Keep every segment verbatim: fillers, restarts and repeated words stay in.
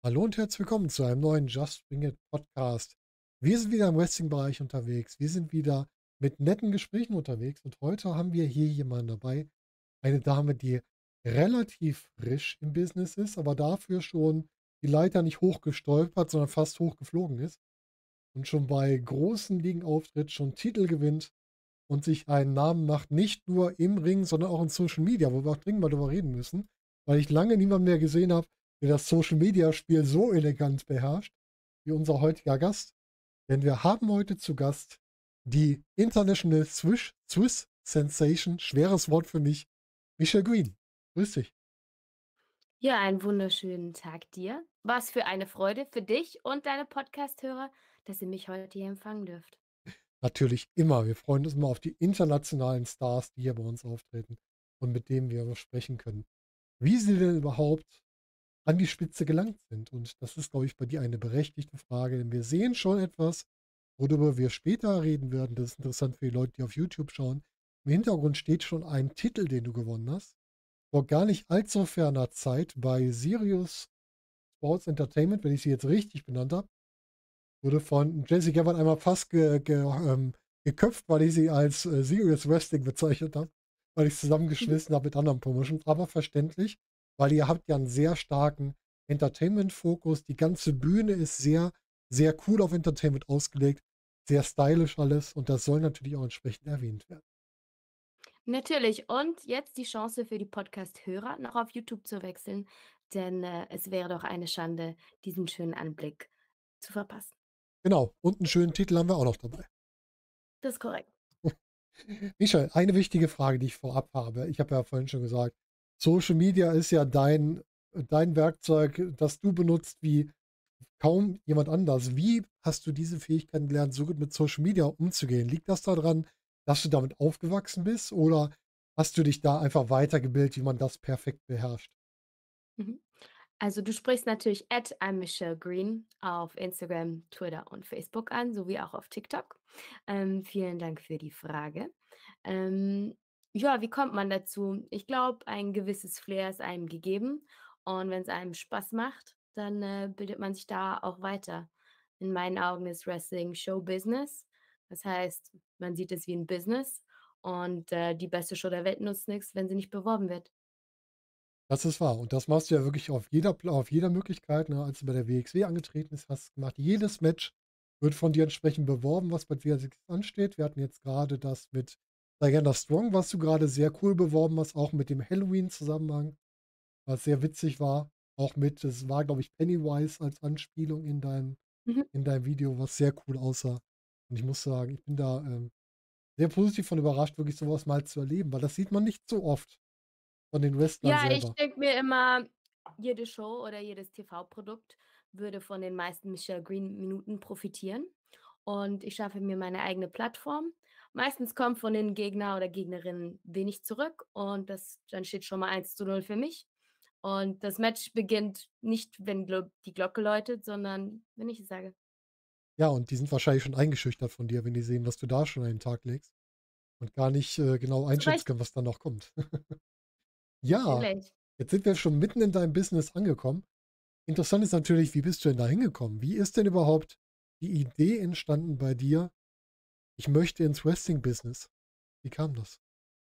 Hallo und herzlich willkommen zu einem neuen Just Bring It Podcast. Wir sind wieder im Wrestling-Bereich unterwegs. Wir sind wieder mit netten Gesprächen unterwegs und heute haben wir hier jemanden dabei, eine Dame, die relativ frisch im Business ist, aber dafür schon die Leiter nicht hochgestolpert, sondern fast hochgeflogen ist und schon bei großen Ligen auftritt, schon Titel gewinnt und sich einen Namen macht, nicht nur im Ring, sondern auch in Social Media, wo wir auch dringend mal drüber reden müssen, weil ich lange niemanden mehr gesehen habe, der das Social Media Spiel so elegant beherrscht wie unser heutiger Gast. Denn wir haben heute zu Gast die International Swiss, Swiss Sensation, schweres Wort für mich, Michelle Green. Grüß dich. Ja, einen wunderschönen Tag dir. Was für eine Freude für dich und deine Podcast-Hörer, dass ihr mich heute hier empfangen dürft. Natürlich immer. Wir freuen uns immer auf die internationalen Stars, die hier bei uns auftreten und mit denen wir sprechen können. Wie sie denn überhaupt an die Spitze gelangt sind. Und das ist, glaube ich, bei dir eine berechtigte Frage, denn wir sehen schon etwas, worüber wir später reden werden. Das ist interessant für die Leute, die auf YouTube schauen. Im Hintergrund steht schon ein Titel, den du gewonnen hast. Vor gar nicht allzu ferner Zeit bei Sirius Sports Entertainment, wenn ich sie jetzt richtig benannt habe, wurde von Jessie Gabbard einmal fast ge, ge, ähm, geköpft, weil ich sie als äh, Serious Wrestling bezeichnet habe, weil ich es Mhm. zusammengeschmissen habe mit anderen Promotions, aber verständlich, weil ihr habt ja einen sehr starken Entertainment-Fokus. Die ganze Bühne ist sehr, sehr cool auf Entertainment ausgelegt, sehr stylisch alles und das soll natürlich auch entsprechend erwähnt werden. Natürlich. Und jetzt die Chance für die Podcast-Hörer, noch auf YouTube zu wechseln, denn äh, es wäre doch eine Schande, diesen schönen Anblick zu verpassen. Genau, und einen schönen Titel haben wir auch noch dabei. Das ist korrekt. Michael, eine wichtige Frage, die ich vorab habe. Ich habe ja vorhin schon gesagt, Social Media ist ja dein, dein Werkzeug, das du benutzt wie kaum jemand anders. Wie hast du diese Fähigkeiten gelernt, so gut mit Social Media umzugehen? Liegt das daran, dass du damit aufgewachsen bist oder hast du dich da einfach weitergebildet, wie man das perfekt beherrscht? Mhm. Also du sprichst natürlich at I'm Michelle Green auf Instagram, Twitter und Facebook an, sowie auch auf TikTok. Ähm, vielen Dank für die Frage. Ähm, ja, wie kommt man dazu? Ich glaube, ein gewisses Flair ist einem gegeben und wenn es einem Spaß macht, dann äh, bildet man sich da auch weiter. In meinen Augen ist Wrestling Show Business. Das heißt, man sieht es wie ein Business und äh, die beste Show der Welt nutzt nichts, wenn sie nicht beworben wird. Das ist wahr. Und das machst du ja wirklich auf jeder, Pla- auf jeder Möglichkeit. Ne? Als du bei der W X W angetreten bist, hast du gemacht. Jedes Match wird von dir entsprechend beworben, was bei W X W ansteht. Wir hatten jetzt gerade das mit Diana Strong, was du gerade sehr cool beworben hast, auch mit dem Halloween-Zusammenhang, was sehr witzig war. Auch mit, es war, glaube ich, Pennywise als Anspielung in deinem, Mhm. in deinem Video, was sehr cool aussah. Und ich muss sagen, ich bin da ähm, sehr positiv von überrascht, wirklich sowas mal zu erleben, weil das sieht man nicht so oft von den Wrestlern Ja, ich selber. denke mir immer, jede Show oder jedes T V-Produkt würde von den meisten Michelle Green-Minuten profitieren. Und ich schaffe mir meine eigene Plattform. Meistens kommt von den Gegner oder Gegnerinnen wenig zurück und das dann steht schon mal eins zu null für mich. Und das Match beginnt nicht, wenn glo die Glocke läutet, sondern wenn ich es sage. Ja, und die sind wahrscheinlich schon eingeschüchtert von dir, wenn die sehen, was du da schon an den Tag legst und gar nicht, äh, genau Zu einschätzen Recht, können, was dann noch kommt. Ja, natürlich. jetzt sind wir schon mitten in deinem Business angekommen. Interessant ist natürlich, wie bist du denn da hingekommen? Wie ist denn überhaupt die Idee entstanden bei dir: „Ich möchte ins Wrestling-Business?“ Wie kam das?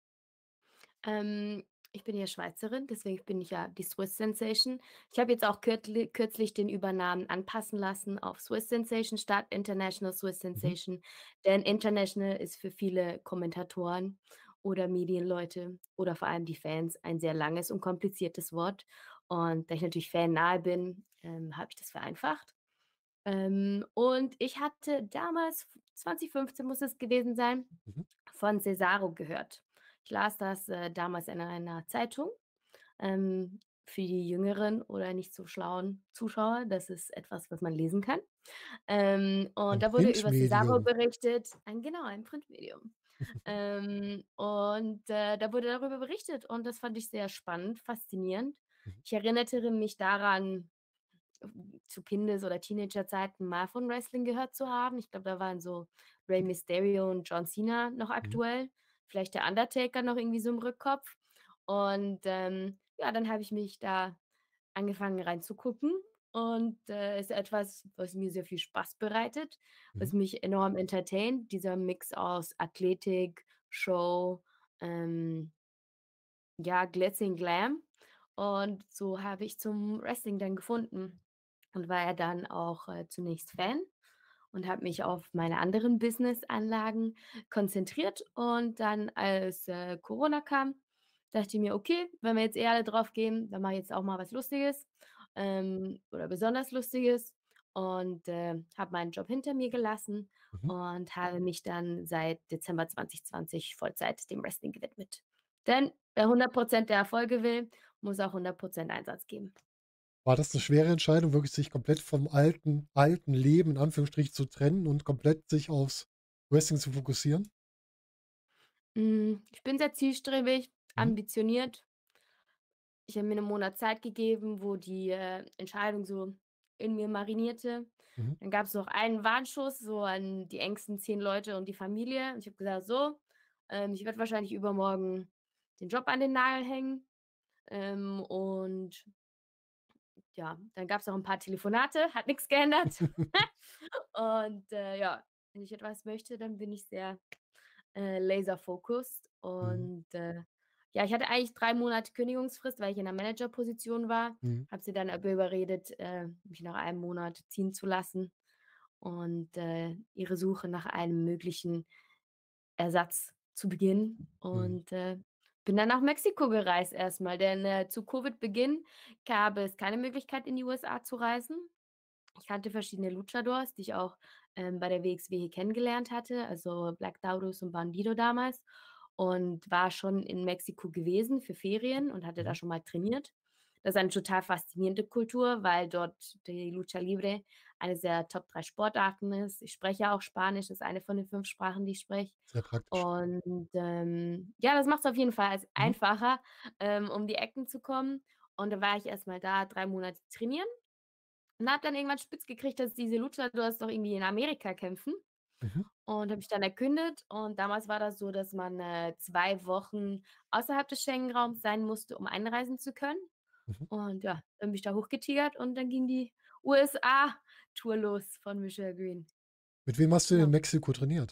Ähm, ich bin ja Schweizerin, deswegen bin ich ja die Swiss Sensation. Ich habe jetzt auch kürtli kürzlich den Übernamen anpassen lassen auf Swiss Sensation statt International Swiss Mhm. Sensation, denn International ist für viele Kommentatoren oder Medienleute oder vor allem die Fans ein sehr langes und kompliziertes Wort. Und da ich natürlich fannahe bin, ähm, habe ich das vereinfacht. Ähm, und ich hatte damals, zwanzig fünfzehn muss es gewesen sein, Mhm. von Cesaro gehört. Ich las das, äh, damals in einer Zeitung. Ähm, für die jüngeren oder nicht so schlauen Zuschauer, das ist etwas, was man lesen kann. Ähm, und Ein da wurde über Cesaro Printmedium. berichtet, ein genau, ein Printmedium. Ähm, und, äh, da wurde darüber berichtet und das fand ich sehr spannend, faszinierend. Mhm. Ich erinnerte mich daran, zu Kindes oder Teenagerzeiten mal von Wrestling gehört zu haben. Ich glaube, da waren so Rey Mysterio und John Cena noch Mhm. aktuell, vielleicht der Undertaker noch irgendwie so im Rückkopf. Und, ähm, ja, dann habe ich mich da angefangen reinzugucken und, äh, ist etwas, was mir sehr viel Spaß bereitet, was Mhm. mich enorm entertaint, dieser Mix aus Athletik, Show, ähm, ja, Glitzy und Glam. Und so habe ich zum Wrestling dann gefunden und war ja dann auch, äh, zunächst Fan und habe mich auf meine anderen Businessanlagen konzentriert. Und dann, als, äh, Corona kam, dachte ich mir: „Okay, wenn wir jetzt eh alle drauf gehen, dann mache ich jetzt auch mal was Lustiges, ähm, oder besonders Lustiges." Und, äh, habe meinen Job hinter mir gelassen Mhm. und habe mich dann seit Dezember zwanzig zwanzig Vollzeit dem Wrestling gewidmet. Denn wer hundert Prozent der Erfolge will, muss auch hundert Prozent Einsatz geben. War das 'ne schwere Entscheidung, wirklich sich komplett vom alten alten Leben in Anführungsstrichen zu trennen und komplett sich aufs Wrestling zu fokussieren? Hm, ich bin sehr zielstrebig, Mhm. ambitioniert. Ich habe mir 'nen Monat Zeit gegeben, wo die, äh, Entscheidung so in mir marinierte. Mhm. Dann gab's noch einen Warnschuss so an die engsten zehn Leute und die Familie. Und ich habe gesagt: „So, ähm, ich werde wahrscheinlich übermorgen den Job an den Nagel hängen." Ähm, und ja, dann gab's noch 'n paar Telefonate, hat nix geändert. Und, äh, ja, wenn ich etwas möchte, dann bin ich sehr, äh, laser focused. Mhm. Und, äh, ja, ich hatte eigentlich drei Monate Kündigungsfrist, weil ich in 'ner Managerposition war, Mhm. habe sie dann aber überredet, äh, mich nach einem Monat ziehen zu lassen und, äh, ihre Suche nach einem möglichen Ersatz zu beginnen. Mhm. Und, äh, bin dann nach Mexiko gereist erst mal, denn, äh, zu Covid-Beginn gab es keine Möglichkeit, in die U S A zu reisen. Ich kannte verschiedene Luchadors, die ich auch, ähm, bei der W X W hier kennengelernt hatte, also Black Taurus und Bandido damals und war schon in Mexiko gewesen für Ferien und hatte da Mhm. schon mal trainiert. Das ist eine total faszinierende Kultur, weil dort die Lucha Libre eine der Top drei Sportarten ist. Ich spreche auch Spanisch, ist eine von den fünf Sprachen, die ich spreche. Sehr praktisch. Und, ähm, ja, das macht's auf jeden Fall als Mhm. einfacher, ähm, um die Ecken zu kommen. Und dann war ich erst mal da drei Monate trainieren und habe dann irgendwann spitz gekriegt, dass diese Luchadors doch irgendwie in Amerika kämpfen Mhm. und habe mich dann erkundigt. Und damals war das so, dass man, äh, zwei Wochen außerhalb des Schengen-Raums sein musste, um einreisen zu können. Mhm. Und ja, dann bin ich da hochgetigert und dann ging die U S A-Tour los von Michelle Green. Mit wem hast du denn in Genau. Mexiko trainiert?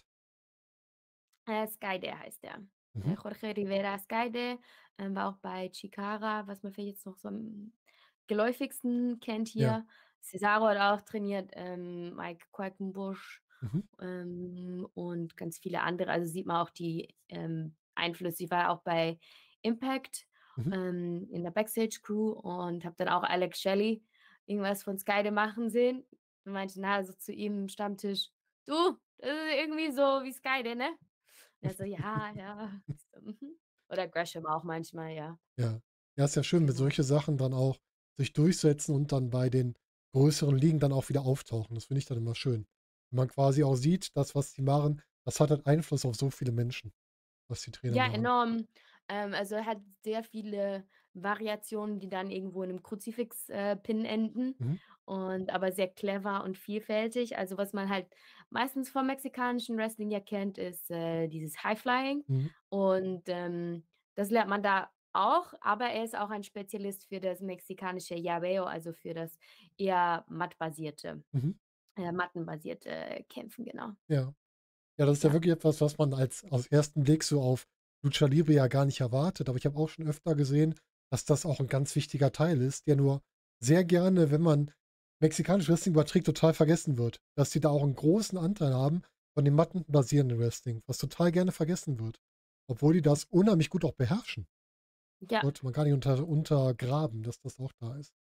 Äh, Skyday heißt der. Mhm. Äh, Jorge Rivera Skyday, ähm, war auch bei Chikara, was man vielleicht jetzt noch so am geläufigsten kennt Ja. hier. Cesaro hat auch trainiert, ähm, Mike Quackenbush, Mhm. ähm, und ganz viele andere. Also, sieht man auch die, ähm, Einflüsse. Ich war auch bei Impact, Mhm. ähm, in der Backstage-Crew und habe dann auch Alex Shelley irgendwas von Skyday machen sehen und meinte nachher so zu ihm am Stammtisch: „Du, das ist irgendwie so wie Skyday, ne?" Und er so: „Ja, ja." Ich so: „Mhm." Oder Gresham auch manchmal, ja. Ja. Ja, ist ja schön, wenn Genau. solche Sachen dann auch sich durchsetzen und dann bei den größeren Ligen dann auch wieder auftauchen. Das finde ich dann immer schön. Wenn man quasi auch sieht, das, was die machen, das hat halt Einfluss auf so viele Menschen, was die Trainer Ja, machen. enorm. Ähm, also, er hat sehr viele Variationen, die dann irgendwo in 'nem Kruzifix, äh, Pin enden Mhm. und aber sehr clever und vielfältig. Also, was man halt meistens vom mexikanischen Wrestling ja kennt, ist, äh, dieses High-Flying Mhm. und, ähm, das lernt man da auch, aber er ist auch ein Spezialist für das mexikanische Llaveo, also, für das eher mattbasierte Mhm. äh, mattenbasierte Kämpfen, genau. Ja. Ja, das ist ja Ja. wirklich etwas, was man als auf ersten Blick so auf Lucha Libre ja gar nicht erwartet. Aber ich habe auch schon öfter gesehen, dass das auch 'n ganz wichtiger Teil ist, der nur sehr gerne, wenn man mexikanisches Wrestling überträgt, total vergessen wird. Dass die da auch 'n großen Anteil haben von dem mattenbasierenden Wrestling, was total gerne vergessen wird, obwohl die das unheimlich gut auch beherrschen. Ja. Sollte man gar nicht unter untergraben, dass das auch da ist.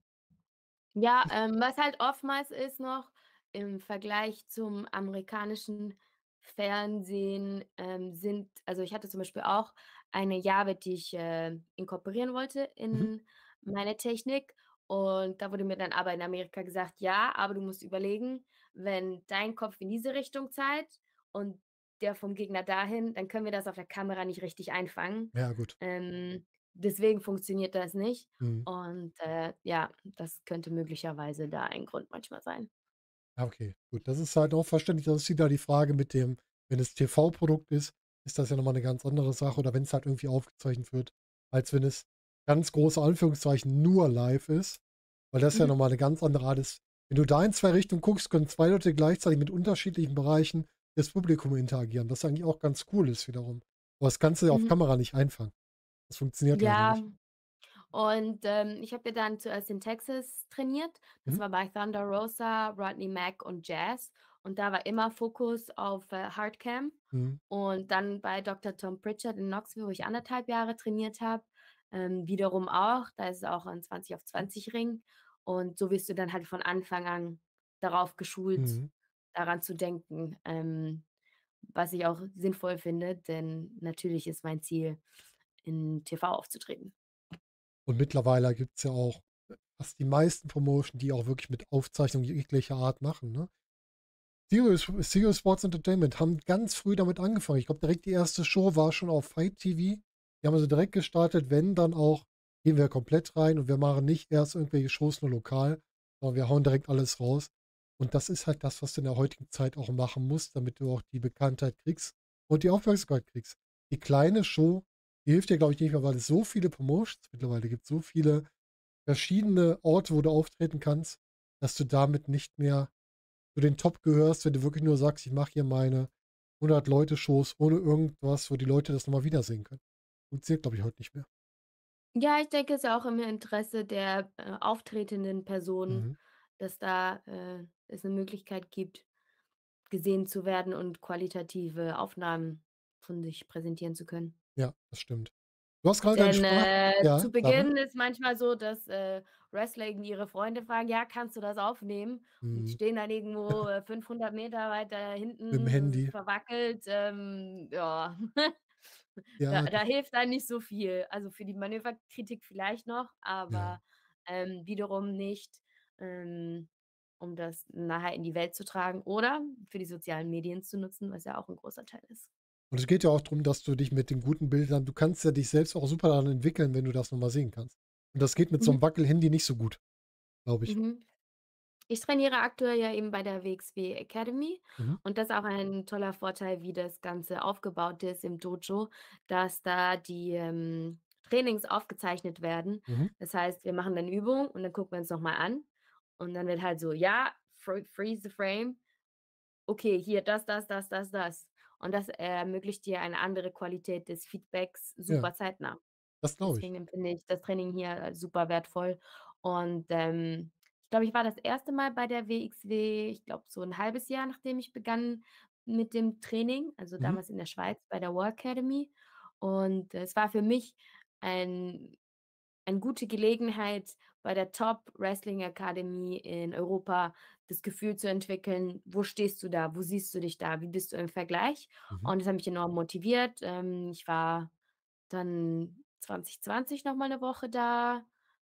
Ja, ähm, was halt oftmals ist noch im Vergleich zum amerikanischen Fernsehen, ähm, sind also, ich hatte zum Beispiel auch eine Jave, die ich, äh, inkorporieren wollte Mhm. in meine Technik und da wurde mir dann aber in Amerika gesagt: „Ja, aber du musst überlegen, wenn dein Kopf in diese Richtung zeigt und der vom Gegner dahin, dann können wir das auf der Kamera nicht richtig einfangen. Ja, gut. Ähm, deswegen funktioniert das nicht." Mhm. Und, äh, ja, das könnte möglicherweise da ein Grund manchmal sein. Ah, okay, gut. Das ist halt auch verständlich. Das ist wieder die Frage mit dem wenn es T V-Produkt ist, ist das ja noch mal 'ne ganz andere Sache oder wenn's halt irgendwie aufgezeichnet wird, als wenn es ganz große Anführungszeichen nur live ist. weil das ja Mhm. noch mal 'ne ganz andere Art ist. Wenn du da in zwei Richtungen guckst, können zwei Leute gleichzeitig mit unterschiedlichen Bereichen des Publikum interagieren, was eigentlich auch ganz cool ist wiederum. Aber das kannst du ja auf Mhm. Kamera nicht einfangen. Das funktioniert leider Ja, nicht. und, ähm, ich habe ja dann zuerst in Texas trainiert. Das Mhm, war bei Thunder Rosa, Rodney Mack und Jazz. Und da war immer Fokus auf, äh, Hardcam. mhm, Und dann bei Doktor Tom Pritchard in Knoxville, wo ich anderthalb Jahre trainiert habe, ähm, wiederum auch. Da ist es auch ein zwanzig auf zwanzig Ring. Und so wirst du dann halt von Anfang an darauf geschult, mhm. daran zu denken, ähm, was ich auch sinnvoll finde, denn natürlich ist mein Ziel, in T V aufzutreten. Und mittlerweile gibt's ja auch, äh, fast die meisten Promotion, die auch wirklich mit Aufzeichnung jeglicher Art machen, ne? Sirius Sirius Sports Entertainment haben ganz früh damit angefangen. Ich glaube, direkt die erste Show war schon auf Fight T V. Die haben also direkt gestartet, wenn, dann auch gehen wir komplett rein und wir machen nicht erst irgendwelche Shows nur lokal, sondern wir hauen direkt alles raus. Und das ist halt das, was du in der heutigen Zeit auch machen musst, damit du auch die Bekanntheit kriegst und die Aufmerksamkeit kriegst. Die kleine Show, die hilft dir, glaube ich, nicht mehr, weil es so viele Promotions mittlerweile gibt, so viele verschiedene Orte, wo du auftreten kannst, dass du damit nicht mehr zu den Top gehörst, wenn du wirklich nur sagst: „Ich mache hier meine hundert Leute-Shows ohne irgendwas, wo die Leute das noch mal wiedersehen können.“ Funktioniert, glaube ich, heute nicht mehr. Ja, ich denke, es ist ja auch im Interesse der, äh, auftretenden Personen, Mhm. dass da, äh, es 'ne Möglichkeit gibt, gesehen zu werden und qualitative Aufnahmen von sich präsentieren zu können. Ja, das stimmt. Du hast grade deinen Denn, Sprach äh, ja, zu sag mal. Beginn ist manchmal so, dass, äh, Wrestler irgendwie ihre Freunde fragen: „Ja, kannst du das aufnehmen?“ Und die Mhm. stehen dann irgendwo, äh, fünfhundert Meter weiter Mit'm hinten, es ist Handy. verwackelt, ähm, ja. Da Ja, da das hilft einem nicht so viel. Also, für die Manöverkritik vielleicht noch, ja. aber, ähm, wiederum nicht, ähm, um das nachher in die Welt zu tragen oder für die sozialen Medien zu nutzen, was ja auch 'n großer Teil ist. Und es geht ja auch drum, dass du dich mit den guten Bildern du kannst ja dich selbst auch super daran entwickeln, wenn du das noch mal sehen kannst. Und das geht mit so Mhm, 'nem Wackel-Handy nicht so gut, glaube ich. mhm. Ich trainiere aktuell ja eben bei der W X W Academy Mhm, und das ist auch ein toller Vorteil, wie das Ganze aufgebaut ist im Dojo, dass da die, ähm, Trainings aufgezeichnet werden. mhm. Das heißt, wir machen dann Übung und dann gucken wir uns noch mal an und dann wird halt so: „Ja, fr freeze the frame. Okay, hier das, das, das, das, das.“ Und das ermöglicht dir eine andere Qualität des Feedbacks Ja, super zeitnah. das glaube ich. Deswegen empfinde ich das Training hier als super wertvoll. Und, ähm, ich glaube, ich war das erste Mal bei der W X W, ich glaube, so ein halbes Jahr, nachdem ich begann mit dem Training, also Mhm. damals in der Schweiz bei der War Academy. Und äh, es war für mich ein eine gute Gelegenheit, bei der Top Wrestling Academy in Europa das Gefühl zu entwickeln: „Wo stehst du da? Wo siehst du dich da? Wie bist du im Vergleich?“ Mhm. Und das hat mich enorm motiviert. Ähm, ich war dann zwanzig zwanzig noch mal 'ne Woche da,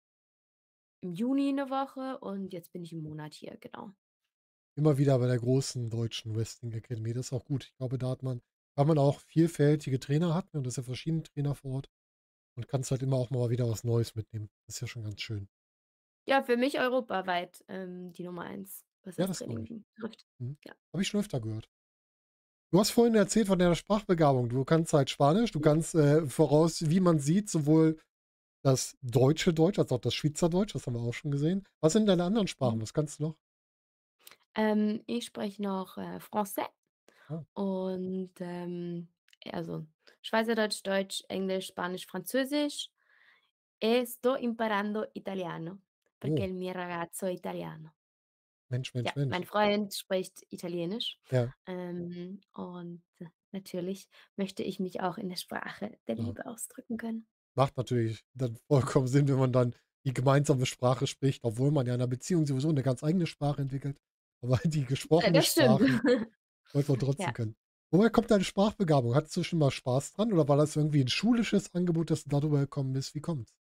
im Juni 'ne Woche und jetzt bin ich 'n Monat hier, genau. Immer wieder bei der großen deutschen Wrestling Academy. Das ist auch gut. Ich glaube, da hat man weil man auch vielfältige Trainer hat, ne, und das sind ja verschiedene Trainer vor Ort und kannst halt immer auch mal wieder was Neues mitnehmen. Das ist ja schon ganz schön. Ja, für mich europaweit, ähm, die Nummer eins, was Ja, das das glaube ich. Training betrifft. Mhm. Ja. Habe ich schon öfter gehört. Du hast vorhin erzählt von deiner Sprachbegabung. Du kannst halt Spanisch, du Mhm, kannst, äh, voraus wie man sieht, sowohl das deutsche Deutsch als auch das Schwyzerdeutsch, das haben wir auch schon gesehen. Was sind deine anderen mhm. Sprachen? Was kannst du noch? Ähm, ich spreche noch, äh, Français Oh, und, ähm, also Schweizerdeutsch, Deutsch, Englisch, Spanisch, Französisch e sto imparando italiano, perché oh, il mio ragazzo è italiano. Mensch, Ja, Mensch, mein Mensch. Freund spricht Italienisch, Ja, ähm, und äh, natürlich möchte ich mich auch in der Sprache der klar. Liebe ausdrücken können. Macht natürlich dann vollkommen Sinn, wenn man dann die gemeinsame Sprache spricht, obwohl man ja in 'ner Beziehung sowieso 'ne ganz eigene Sprache entwickelt. Aber die Äh, gesprochene das stimmt. Sprache sollte man Ja. trotzdem können. Woher kommt deine Sprachbegabung? Hattest du schon mal Spaß dran oder war das irgendwie 'n schulisches Angebot, dass du darüber gekommen bist? Wie kommt's?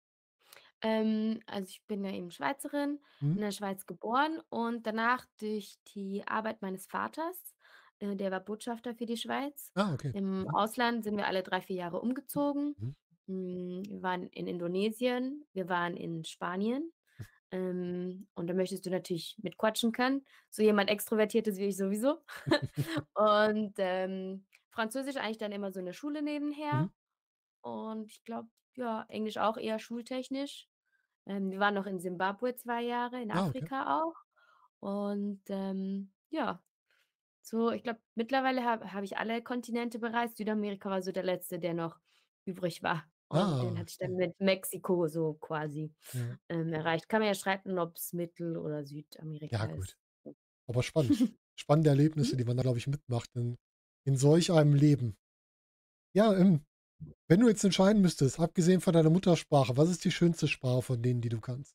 Ähm, also ich bin ja eben Schweizerin, Mhm. in der Schweiz geboren und danach durch die Arbeit meines Vaters, äh, der war Botschafter für die Schweiz. Ah, okay. Im Mhm. Ausland sind wir alle drei vier Jahre umgezogen. Mhm. Hm, wir waren in Indonesien, wir waren in Spanien. Ähm, und da möchtest du natürlich mitquatschen können. So jemand Extrovertiertes wie ich sowieso. Und, ähm, Französisch eigentlich dann immer so in der Schule Mhm. nebenher und ich glaube, ja, Englisch auch eher schultechnisch. Ähm, wir waren noch in Simbabwe zwei Jahre, in Ah, okay. Afrika auch. Und, ähm, ja, so, ich glaube, mittlerweile habe habe ich alle Kontinente bereist. Südamerika war so der letzte, der noch übrig war. Und den Ah, hatte ich dann okay. mit Mexiko so quasi, Ja. ähm, erreicht. Kann man ja schreiben, ob's Mittel oder Ja, Südamerika gut. ist. Aber spannend. Spannende Erlebnisse, Mhm. die man da, glaube ich, mitmacht in in solch einem Leben. Ja, ähm, wenn du jetzt entscheiden müsstest, abgesehen von deiner Muttersprache, was ist die schönste Sprache von denen, die du kannst?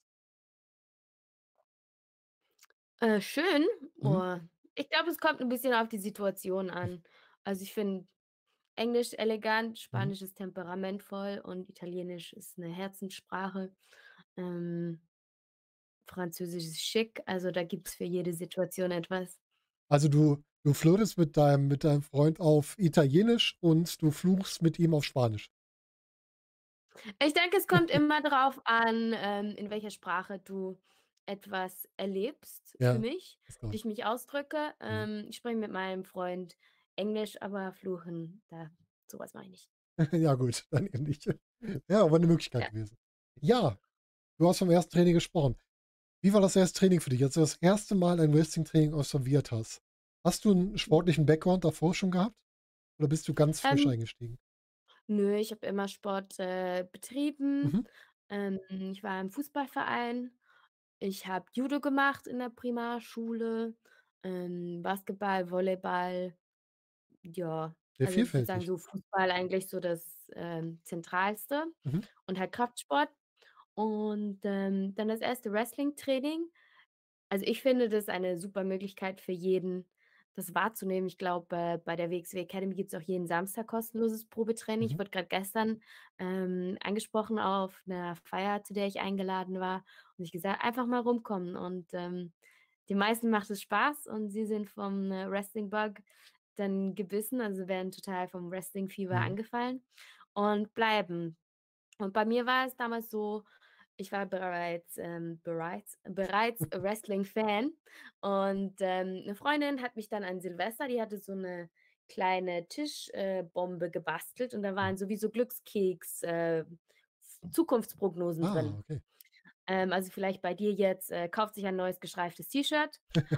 Äh, schön? Mhm. Oh, ich glaube, es kommt 'n bisschen auf die Situation an. Also, ich finde Englisch elegant, Mhm. Spanisch ist temperamentvoll und Italienisch ist 'ne Herzenssprache. Ähm, Französisch ist schick, also da gibt's für jede Situation etwas. Also, du du flirtest mit deinem mit deinem Freund auf Italienisch und du fluchst mit ihm auf Spanisch? Ich denke, es kommt immer drauf an, ähm, in welcher Sprache du etwas erlebst für Ja, mich, das wie glaube ich. ich mich ausdrücke. Mhm. Ähm, ich spreche mit meinem Freund Englisch, aber fluchen, da so was mache ich nicht. Ja gut, dann eben nicht. Ja, aber 'ne Möglichkeit Ja. gewesen. Ja, du hast vom ersten Training gesprochen. Wie war das erste Training für dich, als du das erste Mal ein Wrestling-Training absolviert hast? Hast du 'n sportlichen Background davor schon gehabt oder bist du ganz frisch Ähm, eingestiegen? nö, ich habe immer Sport, äh, betrieben. Mhm. Ähm, ich war im Fußballverein. Ich habe Judo gemacht in der Primarschule, ähm, Basketball, Volleyball. Ja, Sehr also ich würde sagen, vielfältig. so Fußball eigentlich so das, ähm, Zentralste Mhm. und halt Kraftsport. Und, ähm, dann das erste Wrestling-Training. Also, ich finde das eine super Möglichkeit für jeden, das wahrzunehmen. Ich glaube, äh, bei der W X W Academy gibt's auch jeden Samstag kostenloses Probetraining. Ich Mhm. wurde grad gestern, ähm, angesprochen auf 'ner Feier, zu der ich eingeladen war und ich gesagt: „Einfach mal rumkommen." Und, ähm, den meisten macht es Spaß und sie sind vom, äh, Wrestling-Bug dann gebissen, also werden total vom Wrestling-Fieber Mhm. angefallen und bleiben. Und bei mir war es damals so, ich war bereits, ähm bereits bereits Wrestling-Fan und, ähm, 'ne Freundin hat mich dann an Silvester die hatte so 'ne kleine Tisch äh, Bombe gebastelt und da Mhm. waren so wie so Glückskeks äh, Zukunftsprognosen Ah, drin. okay. Ähm, also vielleicht bei dir jetzt, äh, kauft sich ein neues gestreiftes T-Shirt.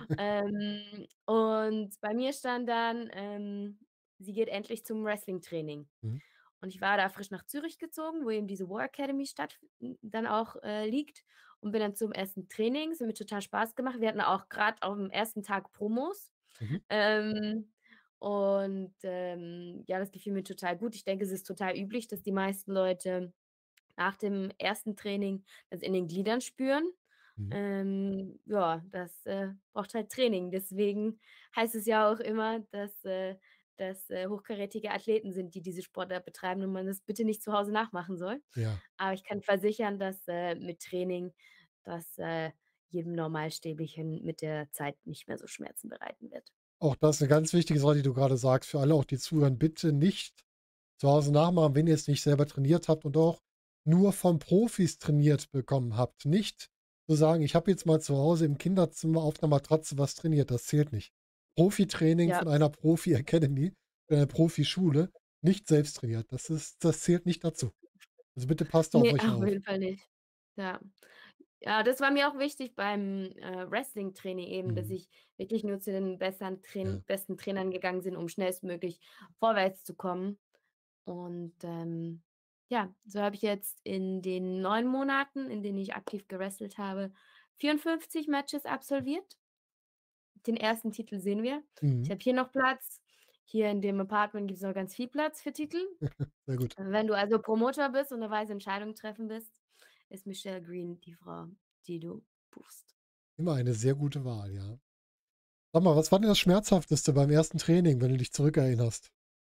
Ähm, und bei mir stand dann, ähm, sie geht endlich zum Wrestling-Training. Mhm. Und ich war da frisch nach Zürich gezogen, wo eben diese War Academy stattf n dann auch, äh, liegt und bin dann zum ersten Training. Es hat mir total Spaß gemacht. Wir hatten auch grad aufm ersten Tag Promos. Mhm. Ähm, und, ähm, ja, das gefiel mir total gut. Ich denke, es ist total üblich, dass die meisten Leute nach dem ersten Training das in den Gliedern spüren. Mhm. Ähm, ja, das, äh, braucht halt Training. Deswegen heißt es ja auch immer, dass, äh dass, äh, hochkarätige Athleten sind, die diese Sportart betreiben und man das bitte nicht zu Hause nachmachen soll. Ja. Aber ich kann versichern, dass, äh, mit Training das, äh, jedem Normalsterblichen mit der Zeit nicht mehr so Schmerzen bereiten wird. Auch das 'ne ganz wichtige Sache, die du grade sagst, für alle auch, die zuhören. Bitte nicht zu Hause nachmachen, wenn ihr's nicht selber trainiert habt und auch nur von Profis trainiert bekommen habt. Nicht zu sagen: „Ich habe jetzt mal zu Hause im Kinderzimmer auf 'ner Matratze was trainiert." Das zählt nicht. Profi-Training Ja. von einer Profi-Academy, äh, Profischule, nicht selbst trainiert. Das ist das zählt nicht dazu. Also, bitte passt da auf Ne, euch auf auf. jeden Fall nicht. Ja. Ja, das war mir auch wichtig beim, äh, Wrestling-Training eben, dass Mhm. ich wirklich nur zu den bessern Train Ja. besten Trainern gegangen sind, um schnellstmöglich vorwärts zu kommen. Und, ähm, ja, so habe ich jetzt in den neun Monaten, in denen ich aktiv gewrestelt habe, vierundfünfzig Matches absolviert. Den ersten Titel sehen wir. Ich Mhm. habe hier noch Platz. Hier in dem Apartment gibt's noch ganz viel Platz für Titel. Sehr gut. Wenn du also Promoter bist und 'ne weise Entscheidung treffen willst, ist Michelle Green die Frau, die du buchst. Immer eine sehr gute Wahl, ja. Sag mal, was war denn das Schmerzhafteste beim ersten Training, wenn du dich zurückerinnerst?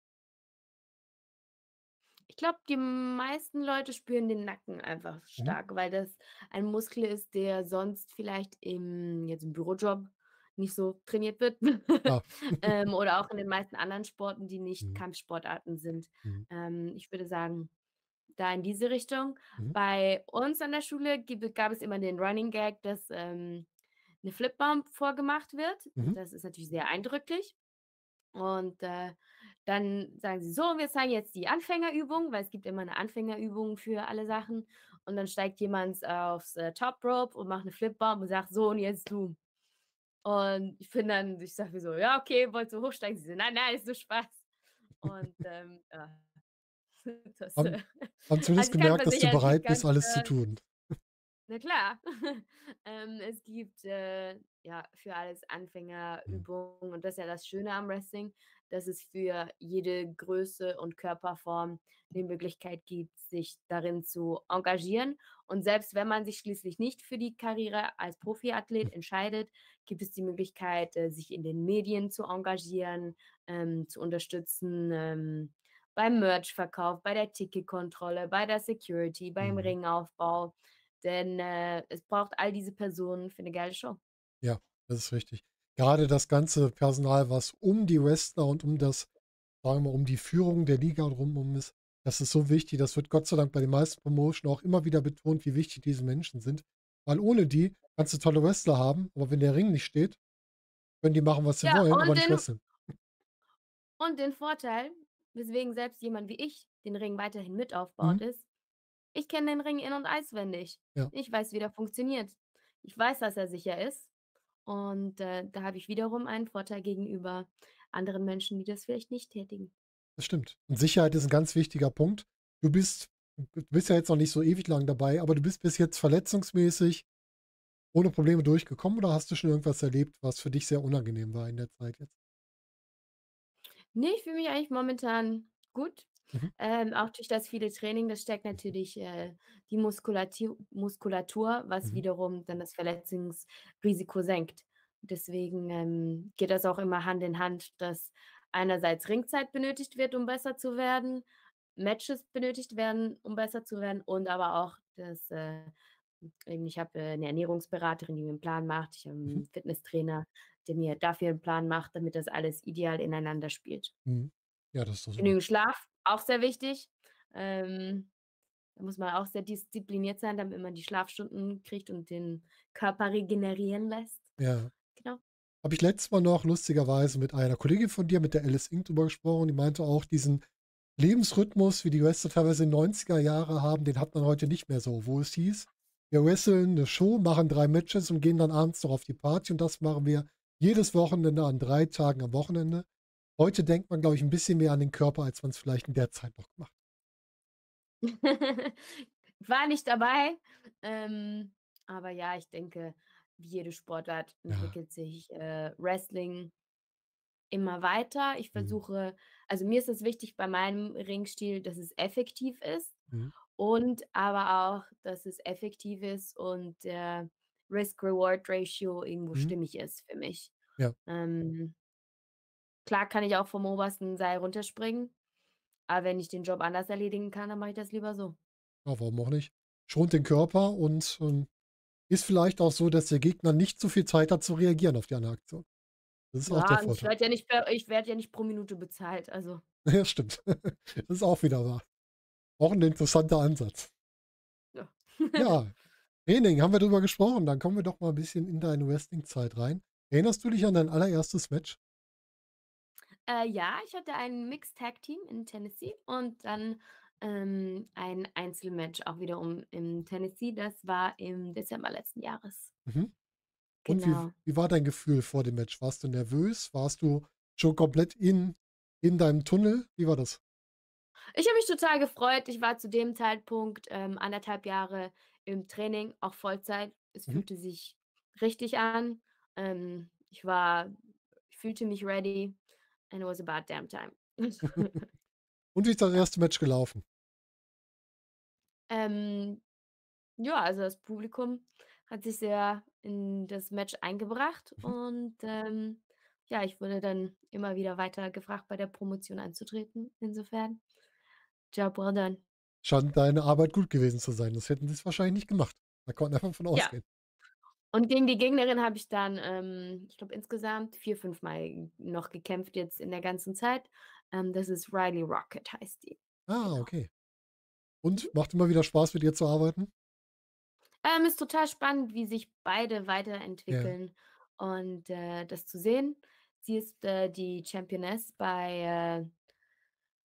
Ich glaube, die meisten Leute spüren den Nacken einfach Mhm. stark, weil das ein Muskel ist, der sonst vielleicht im jetzt im Bürojob nicht so trainiert wird. Ja. Ähm, oder auch in den meisten anderen Sporten, die nicht Mhm. Kampfsportarten sind. Mhm. Ähm, ich würde sagen, da in diese Richtung. Mhm. Bei uns an der Schule gib gab es immer den Running Gag, dass, ähm, 'ne Flip-Bomb vorgemacht wird. Mhm. Das ist natürlich sehr eindrücklich. Und, äh Dann sagen sie: „So, wir zeigen jetzt die Anfängerübung“, weil es gibt immer 'ne Anfängerübung für alle Sachen. Und dann steigt jemand aufs, äh, Top Rope und macht 'ne Flip-Bomb und sagt: „So, und jetzt du.“ Und ich bin dann ich sage mir so: „Ja, okay, wolltest du hochsteigen?“ Sie so: „Nein, nein, ist nur Spaß.“ Und, ähm, ja, das, Haben äh haben also, zumindest ich kann gemerkt, dass du versichern, es gibt bereit bist, ganz, alles zu äh tun. na klar. Ähm, es gibt, äh, ja, für alles Mhm. Anfängerübungen und das ist ja das Schöne am Wrestling, dass es für jede Größe und Körperform die Möglichkeit gibt, sich darin zu engagieren. Und selbst wenn man sich schließlich nicht für die Karriere als Hm. Profiathlet entscheidet, gibt es die Möglichkeit, äh, sich in den Medien zu engagieren, ähm, zu unterstützen, ähm, beim Merch-Verkauf, bei der Ticketkontrolle, bei der Security, beim Mhm. Ringaufbau, denn, äh, es braucht all diese Personen für 'ne geile Show. Ja, das ist richtig. Gerade das ganze Personal, was um die Wrestler und um das sagen wir mal, um die Führung der Liga drumherum ist, das ist so wichtig. Das wird Gott sei Dank bei den meisten Promotion auch immer wieder betont, wie wichtig diese Menschen sind. Weil ohne die kannst du tolle Wrestler haben, aber wenn der Ring nicht steht, können die machen, was sie Ja, wollen, aber und nicht den wresteln. und den Vorteil, weswegen selbst jemand wie ich den Ring weiterhin mit aufbaut, Mhm. ist, ich kenne den Ring in und auswendig. Ja, Ich weiß, wie der funktioniert. Ich weiß, dass er sicher ist und, äh, da habe ich wiederum einen Vorteil gegenüber anderen Menschen, die das vielleicht nicht tätigen. das stimmt. Und Sicherheit ist ein ganz wichtiger Punkt. Du bist du bist ja jetzt noch nicht so ewig lang dabei, aber du bist bis jetzt verletzungsmäßig ohne Probleme durchgekommen oder hast du schon irgendwas erlebt, was für dich sehr unangenehm war in der Zeit jetzt? Ne, ich fühle mich eigentlich momentan gut. Mhm. Ähm, auch durch das viele Training, das stärkt natürlich, äh, die Muskulatur Muskulatur, was Mhm. wiederum dann das Verletzungsrisiko senkt. Deswegen, ähm, geht das auch immer Hand in Hand, dass einerseits Ringzeit benötigt wird, um besser zu werden, Matches benötigt werden, um besser zu werden und aber auch das, äh eben ich habe, äh, 'ne Ernährungsberaterin, die mir 'n Plan macht. Ich habe Mhm. 'n Fitnesstrainer, der mir dafür 'n Plan macht, damit das alles ideal ineinander spielt. Mhm. Ja, das ist doch super. Genügend Schlaf, auch sehr wichtig. Ähm, da muss man auch sehr diszipliniert sein, damit man die Schlafstunden kriegt und den Körper regenerieren lässt. Ja. Genau. Habe ich letztes Mal noch lustigerweise mit einer Kollegin von dir, mit der Alice Ink drüber gesprochen. Die meinte auch, diesen Lebensrhythmus, wie die Wrestler teilweise in neunziger Jahre haben, den hat man heute nicht mehr so, wo es hieß, wir wresteln eine Show, machen drei Matches und gehen dann abends noch auf die Party und das machen wir jedes Wochenende an drei Tagen am Wochenende. Heute denkt man, glaube ich, ein bisschen mehr an den Körper, als man es vielleicht in der Zeit noch gemacht War nicht dabei, ähm, aber ja, ich denke, wie jede Sportart hat. Ja. entwickelt sich, äh, Wrestling immer weiter. Ich Mhm. versuche also, mir ist es wichtig bei meinem Ringstil, dass es effektiv ist Mhm. und aber auch, dass es effektiv ist und der Risk-Reward-Ratio irgendwo Mhm. stimmig ist für mich. Ja. Ähm, klar kann ich auch vom obersten Seil runterspringen, aber wenn ich den Job anders erledigen kann, dann mache ich das lieber so. Ja, warum auch nicht? Schont den Körper und, ähm, ist vielleicht auch so, dass der Gegner nicht so viel Zeit hat zu reagieren auf deine Aktion. Das ist auch der Ja, und ich Vorteil. werde ja nicht per ich werde ja nicht pro Minute bezahlt, also, Ja, stimmt. Das ist auch wieder wahr. Auch 'n interessanter Ansatz. ja. Ja, Training, haben wir drüber gesprochen. Dann kommen wir doch mal 'n bisschen in deine Wrestling-Zeit rein. Erinnerst du dich an dein allererstes Match? Äh, ja, ich hatte ein Mixed Tag Team in Tennessee und dann, ähm, ein Einzelmatch auch wiederum in Tennessee. Das war im Dezember letzten Jahres. Mhm. Und wie Genau. wie war dein Gefühl vor dem Match? Warst du nervös? Warst du schon komplett in in deinem Tunnel? Wie war das? Ich habe mich total gefreut. Ich war zu dem Zeitpunkt, ähm, anderthalb Jahre im Training, auch Vollzeit. Es Mhm. fühlte sich richtig an. Ähm, ich war ich fühlte mich ready and it was about damn time. Und wie ist das Ja. erste Match gelaufen? Ähm, ja, also das Publikum hat sich sehr in das Match eingebracht Mhm. und, ähm, ja, ich wurde dann immer wieder weiter gefragt, bei der Promotion anzutreten. Insofern, Job well done. Scheint deine Arbeit gut gewesen zu sein. Das hätten sie's wahrscheinlich nicht gemacht. Da kann man einfach von Ja. ausgehen. Und gegen die Gegnerin habe ich dann, ähm, ich glaube, insgesamt vier, fünf Mal noch gekämpft jetzt in der ganzen Zeit. Ähm, das ist Riley Rocket heißt die. Ah, Genau. okay. Mhm. Und macht immer wieder Spaß, mit ihr zu arbeiten? Ähm, ist total spannend, wie sich beide Ja. weiterentwickeln und, äh, das zu sehen. Sie ist, äh, die Championess bei, äh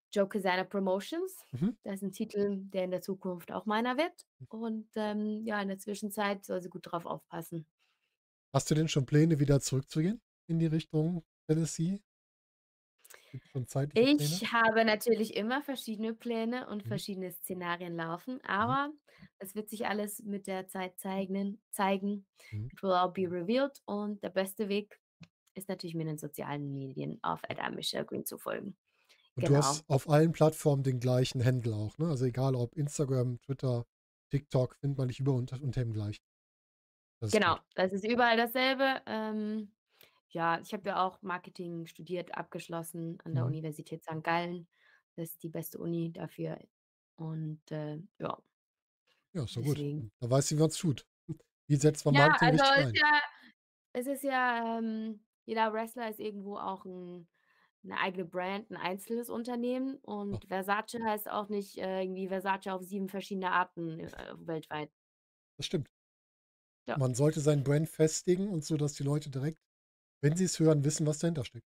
Joe Quesada Promotions. Mhm. Das ist 'n Titel, der in der Zukunft auch meiner wird. Und, ähm, ja, in der Zwischenzeit soll sie gut drauf aufpassen. Hast du denn schon Pläne, wieder zurückzugehen in die Richtung Tennessee? Gibt's schon zeitliche Pläne? Ich habe natürlich immer verschiedene Pläne und Mhm. verschiedene Szenarien laufen, Mhm. aber es wird sich alles mit der Zeit zeignen zeigen. Mhm. It will all be revealed und der beste Weg ist natürlich, mir in den sozialen Medien auf Ja. at immichellegreen zu folgen. Und du Genau. hast auf allen Plattformen den gleichen Handle auch, ne? Also, egal ob Instagram, Twitter, TikTok, findet man dich über unter unter dem gleichen. Das ist Genau, gut. das ist überall dasselbe. Ähm, ja, ich habe ja auch Marketing studiert, abgeschlossen an der Mhm. Universität Sankt Gallen. Das ist die beste Uni dafür und, äh, ja. Ja, ist doch gut. Deswegen. Da weißt du, wie man's tut. Wie setzt man Ja, Marketing also, richtig ist ein? ja es ist ja, ähm jeder Wrestler ist irgendwo auch 'n 'ne eigene Brand, 'n einzelnes Unternehmen Ja. und Versace heißt auch nicht, äh, irgendwie Versace auf sieben verschiedene Arten, äh, weltweit. Das stimmt. Ja. Man sollte seinen Brand festigen und so, dass die Leute direkt, wenn sie's hören, wissen, was dahinter steckt.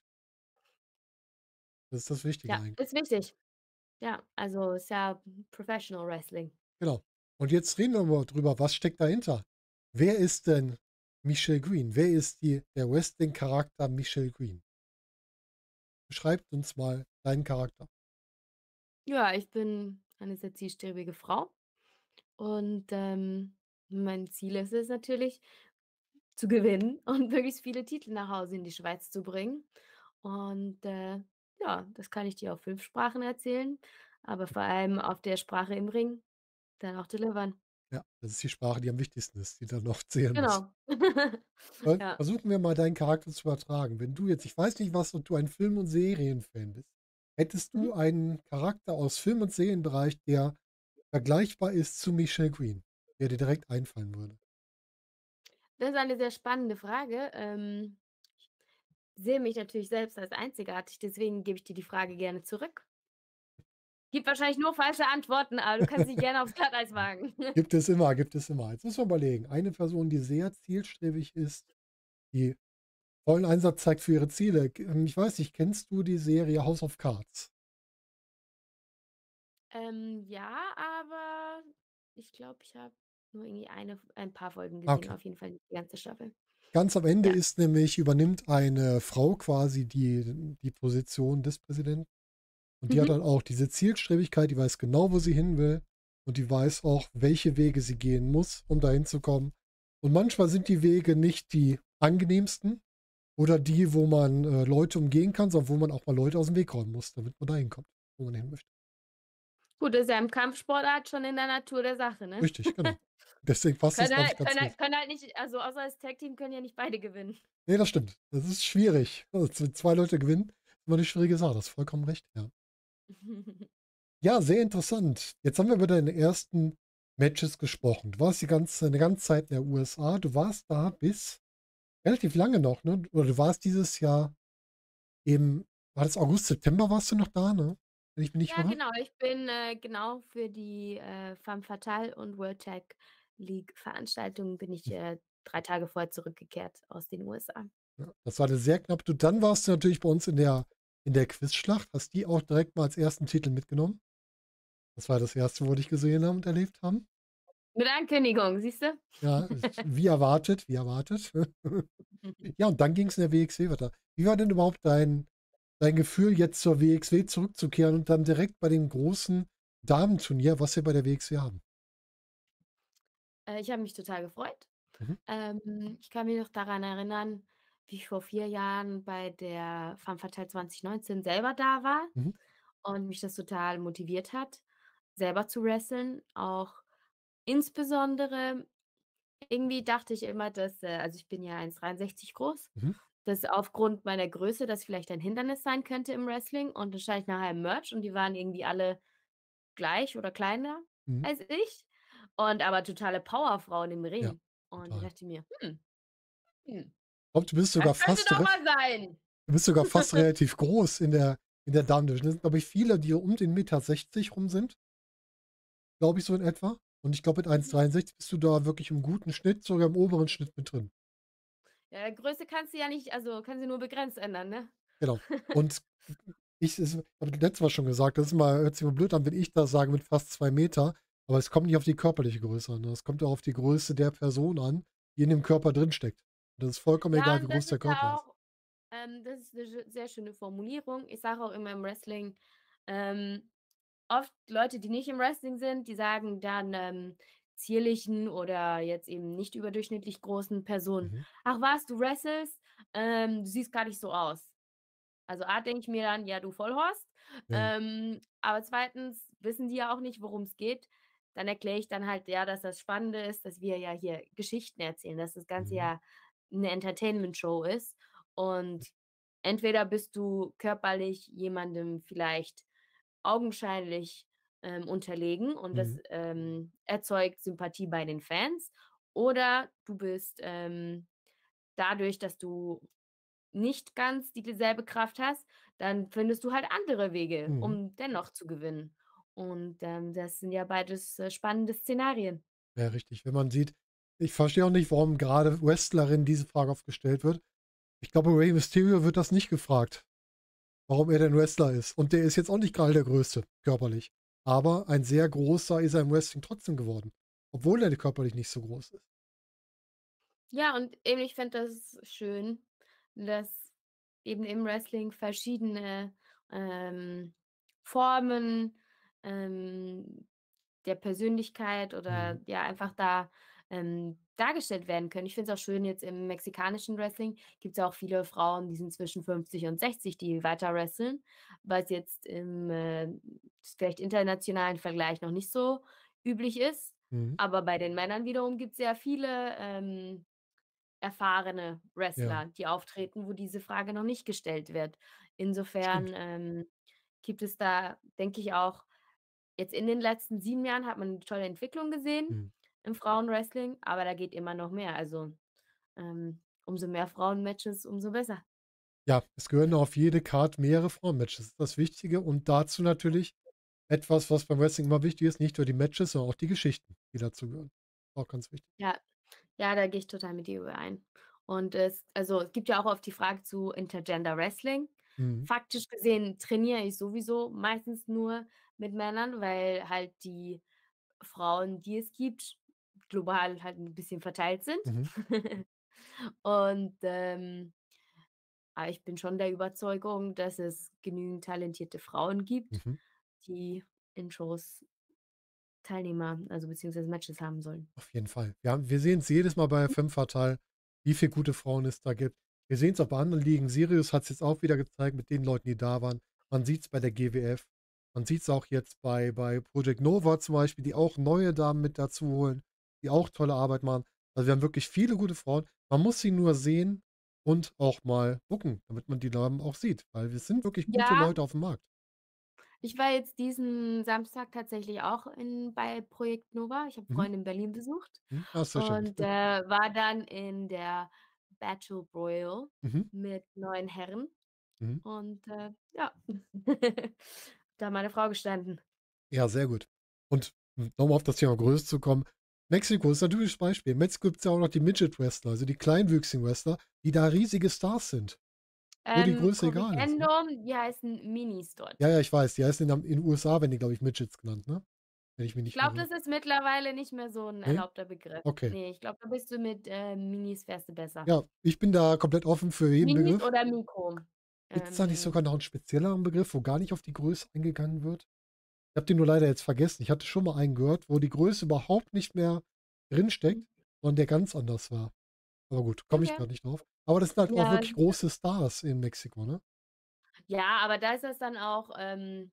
Das ist das Wichtige Ja, eigentlich. ist wichtig. Ja, also, ist ja Professional Wrestling. Genau. Und jetzt reden wir mal drüber, was steckt dahinter? Wer ist denn Michelle Green? Wer ist die der Wrestling-Charakter Michelle Green? Beschreib uns mal deinen Charakter. Ja, ich bin eine sehr zielstrebige Frau und, ähm, mein Ziel ist es natürlich, zu gewinnen und möglichst viele Titel nach Hause in die Schweiz zu bringen. Und, äh, ja, das kann ich dir auf fünf Sprachen erzählen, aber vor allem auf der Sprache im Ring dann auch delivern. Ja, das ist die Sprache, die am wichtigsten ist, die dann noch zählen muss. Genau. Äh, Ja. versuchen wir mal, deinen Charakter zu übertragen. Wenn du jetzt ich weiß nicht, was ob du ein Film und Serienfan bist. Hättest Mhm. du einen Charakter aus Film und Serienbereich, der vergleichbar ist zu Michelle Green, der dir direkt einfallen würde? Das ist eine sehr spannende Frage. Ähm, ich sehe mich natürlich selbst als einzigartig, deswegen gebe ich dir die Frage gerne zurück. Gibt wahrscheinlich nur falsche Antworten, aber du kannst dich gerne aufs Glatteis wagen. Gibt es immer, gibt es immer. Jetzt müssen wir überlegen. Eine Person, die sehr zielstrebig ist, die vollen Einsatz zeigt für ihre Ziele. K ähm, ich weiß nicht, kennst du die Serie House of Cards? Ähm, ja, aber ich glaube, ich habe nur irgendwie eine ein paar Folgen Ah, gesehen, okay. auf jeden Fall nicht die ganze Staffel. Ganz am Ende Ja. ist nämlich übernimmt eine Frau quasi die die Position des Präsidenten und die hat Mhm. dann auch diese Zielstrebigkeit, die weiß genau, wo sie hin will und die weiß auch, welche Wege sie gehen muss, um dahin zu kommen. Und manchmal sind die Wege nicht die angenehmsten oder die, wo man, äh, Leute umgehen kann, sondern wo man auch mal Leute aus'm Weg räumen muss, damit man dahin kommt, wo man hin möchte. Gut, das ist ja im Kampfsportart schon in der Natur der Sache, ne? Richtig, genau. Deswegen passt das, Können glaube ich, halt ganz können gut. halt können halt nicht also, außer als Tag-Team können ja nicht beide gewinnen. Ne, das stimmt. Das ist schwierig. Also, wenn zwei Leute gewinnen, ist immer 'ne schwierige Sache. Da hast vollkommen recht, ja. Ja, sehr interessant. Jetzt haben wir über deine ersten Matches gesprochen. Du warst die ganze 'ne ganze Zeit in der U S A. Du warst da bis relativ lange noch, ne? Oder du warst dieses Jahr im war das August, September warst du noch da, ne? Wenn ich mich nicht Ja, irre? genau. Ich bin, äh, genau für die, äh, Femme Fatale und World Tag League Veranstaltungen bin ich, Hm. äh, drei Tage vorher zurückgekehrt aus den U S A. Ja, das war dann sehr knapp. Du, dann warst du natürlich bei uns in der in der Quizschlacht, hast die auch direkt mal als ersten Titel mitgenommen. Das war das erste, wo wir dich gesehen haben und erlebt haben. Mit Ankündigung, siehst du? Ja, wie erwartet, wie erwartet. Ja, und dann ging's in der W X W weiter. Wie war denn überhaupt dein dein Gefühl, jetzt zur W X W zurückzukehren und dann direkt bei dem großen Damenturnier, was wir bei der W X W haben? Äh, ich habe mich total gefreut. Mhm. Ähm, ich kann mich noch daran erinnern, wie ich vor vier Jahren bei der Femme Fatale zwanzig neunzehn selber da war Mhm. und mich das total motiviert hat, selber zu wresteln. Auch insbesondere irgendwie dachte ich immer, dass, äh also, ich bin ja eins dreiundsechzig groß, Mhm. dass aufgrund meiner Größe das vielleicht ein Hindernis sein könnte im Wrestling und dann stand ich nachher im Merch und die waren irgendwie alle gleich oder kleiner Mhm. als ich und aber totale Powerfrauen im Ja, Ring. Und da total. dachte ich mir: „Hm, hm, Glaube, du bist sogar das könnte fast doch re mal sein.“ du bist sogar fast relativ groß in der in der Damen-Division. Das sind, glaube ich, viele, die um den Meter sechzig rum sind. Glaube ich so in etwa. Und ich glaube, mit eins Mhm. dreiundsechzig bist du da wirklich im guten Schnitt, sogar im oberen Schnitt mit drin. Ja, Größe kannst du ja nicht also, kannst du nur begrenzt ändern, ne? Genau. Und Ich es habe ich letztes Mal schon gesagt, das ist mal hört sich immer blöd an, wenn ich das sage mit fast zwei Meter, aber es kommt nicht auf die körperliche Größe an, ne? Es kommt auch auf die Größe der Person an, die in dem Körper drinsteckt. Und das ist vollkommen Ja, egal, wie und das groß der ist Körper ja ist. auch ähm, das ist 'ne schö sehr schöne Formulierung. Ich sage auch immer im Wrestling, ähm, oft Leute, die nicht im Wrestling sind, die sagen dann, ähm, zierlichen oder jetzt eben nicht überdurchschnittlich großen Personen: Mhm. „Ach was, du wrestlest? Ähm, du siehst gar nicht so aus.“ Also, A, denke ich mir dann: „Ja, du Vollhorst.“ Ja. Ähm, aber zweitens wissen die ja auch nicht, worum's geht. Dann erkläre ich dann halt, ja, dass das Spannende ist, dass wir ja hier Geschichten erzählen, dass das Ganze Mhm. ja 'ne Entertainment-Show ist. Und entweder bist du körperlich jemandem vielleicht augenscheinlich, ähm, unterlegen und das, Mhm. ähm, erzeugt Sympathie bei den Fans, oder du bist, ähm dadurch, dass du nicht ganz die dieselbe Kraft hast, dann findest du halt andere Wege, Mhm. um dennoch zu gewinnen. Und, ähm, das sind ja beides, äh, spannende Szenarien. Ja, richtig. Wenn man sieht ich verstehe auch nicht, warum gerade Wrestlerinnen diese Frage oft gestellt wird. Ich glaube, Rey Mysterio wird das nicht gefragt, warum er denn Wrestler ist. Und der ist jetzt auch nicht gerade der Größte körperlich. Aber ein sehr großer ist er im Wrestling trotzdem geworden, obwohl er körperlich nicht so groß ist. Ja, und eben ich finde das schön, dass eben im Wrestling verschiedene, ähm, Formen, ähm, der Persönlichkeit oder Mhm. ja einfach da, ähm, dargestellt werden können. Ich finde es auch schön, jetzt im mexikanischen Wrestling gibt's ja auch viele Frauen, die sind zwischen fünfzig und sechzig, die weiter wresteln, was jetzt im, äh, vielleicht internationalen Vergleich noch nicht so üblich ist. Mhm. Aber bei den Männern wiederum gibt's sehr viele, ähm, erfahrene Ja. Wrestler, die auftreten, wo diese Frage noch nicht gestellt wird. Stimmt. Insofern, ähm, gibt es da, denke ich auch jetzt in den letzten sieben Jahren hat man 'ne tolle Entwicklung gesehen Mhm. im Frauenwrestling, aber da geht immer noch mehr. Also, ähm, umso mehr Frauenmatches, umso besser. Ja, es gehören auf jede Card mehrere Frauenmatches. Das ist das Wichtige und dazu natürlich etwas, was beim Wrestling immer wichtig ist, nicht nur die Matches, sondern auch die Geschichten, die dazugehören. Auch ganz wichtig. Ja, ja, da gehe ich total mit dir überein. Und es also, es gibt ja auch oft die Frage zu Intergender Wrestling. Mhm. Faktisch gesehen trainiere ich sowieso meistens nur mit Männern, weil halt die Frauen, die es gibt, global halt 'n bisschen verteilt sind. Mhm. Und, ähm aber ich bin schon der Überzeugung, dass es genügend talentierte Frauen gibt, Mhm. die in Shows Teilnehmer, also beziehungsweise Matches haben sollen. Auf jeden Fall. Wir haben wir sehen's jedes Mal bei Femme Fatale, wie viel gute Frauen es da gibt. Wir sehen's auch bei anderen Ligen. Sirius hat's jetzt auch wieder gezeigt mit den Leuten, die da waren. Man sieht's bei der G W F. Man sieht's auch jetzt bei bei Project Nova zum Beispiel, die auch neue Damen mit dazu holen, die auch tolle Arbeit machen. Also, wir haben wirklich viele gute Frauen. Man muss sie nur sehen und auch mal booken, damit man die Damen auch sieht, weil es sind wirklich gute Ja. Leute auf'm Markt. Ich war jetzt diesen Samstag tatsächlich auch in bei Project Nova. Ich habe Mhm. Freunde in Berlin besucht Mhm. Ah, sehr schön. und, äh, war dann in der Battle Royal Mhm. mit neun Herren Mhm. und, äh, ja, da hat meine Frau gestanden. Ja, sehr gut. Und um noch mal auf das Thema Größe zu kommen, Mexiko ist ein typisches Beispiel. In Mexiko gibt's ja auch noch die Midget Wrestler, also die kleinwüchsigen Wrestler, die da riesige Stars sind, wo die Ähm, Größe egal ist, ne? Corrigendum, die heißen Minis Ja, dort. ja, ich weiß, die heißen in am in den U S A werden die, glaube ich, Midgets genannt, ne? Wenn ich mich Ich nicht glaube, irre. das ist mittlerweile nicht mehr so 'n Ne? erlaubter Begriff. Okay. Ne, ich glaube, da bist du mit, äh, Minis fährst du besser. Ja, ich bin da komplett offen für jeden Minis Begriff. oder Mikro. Gibt's da nicht Ähm sogar noch 'n spezielleren Begriff, wo gar nicht auf die Größe eingegangen wird? Ich habe den nur leider jetzt vergessen. Ich hatte schon mal einen gehört, wo die Größe überhaupt nicht mehr drinsteckt, sondern der ganz anders war. Aber gut, komme ich Okay. grad nicht drauf. Aber das sind halt auch Ja, wirklich sicher. große Stars in Mexiko, ne? Ja, aber da ist das dann auch, ähm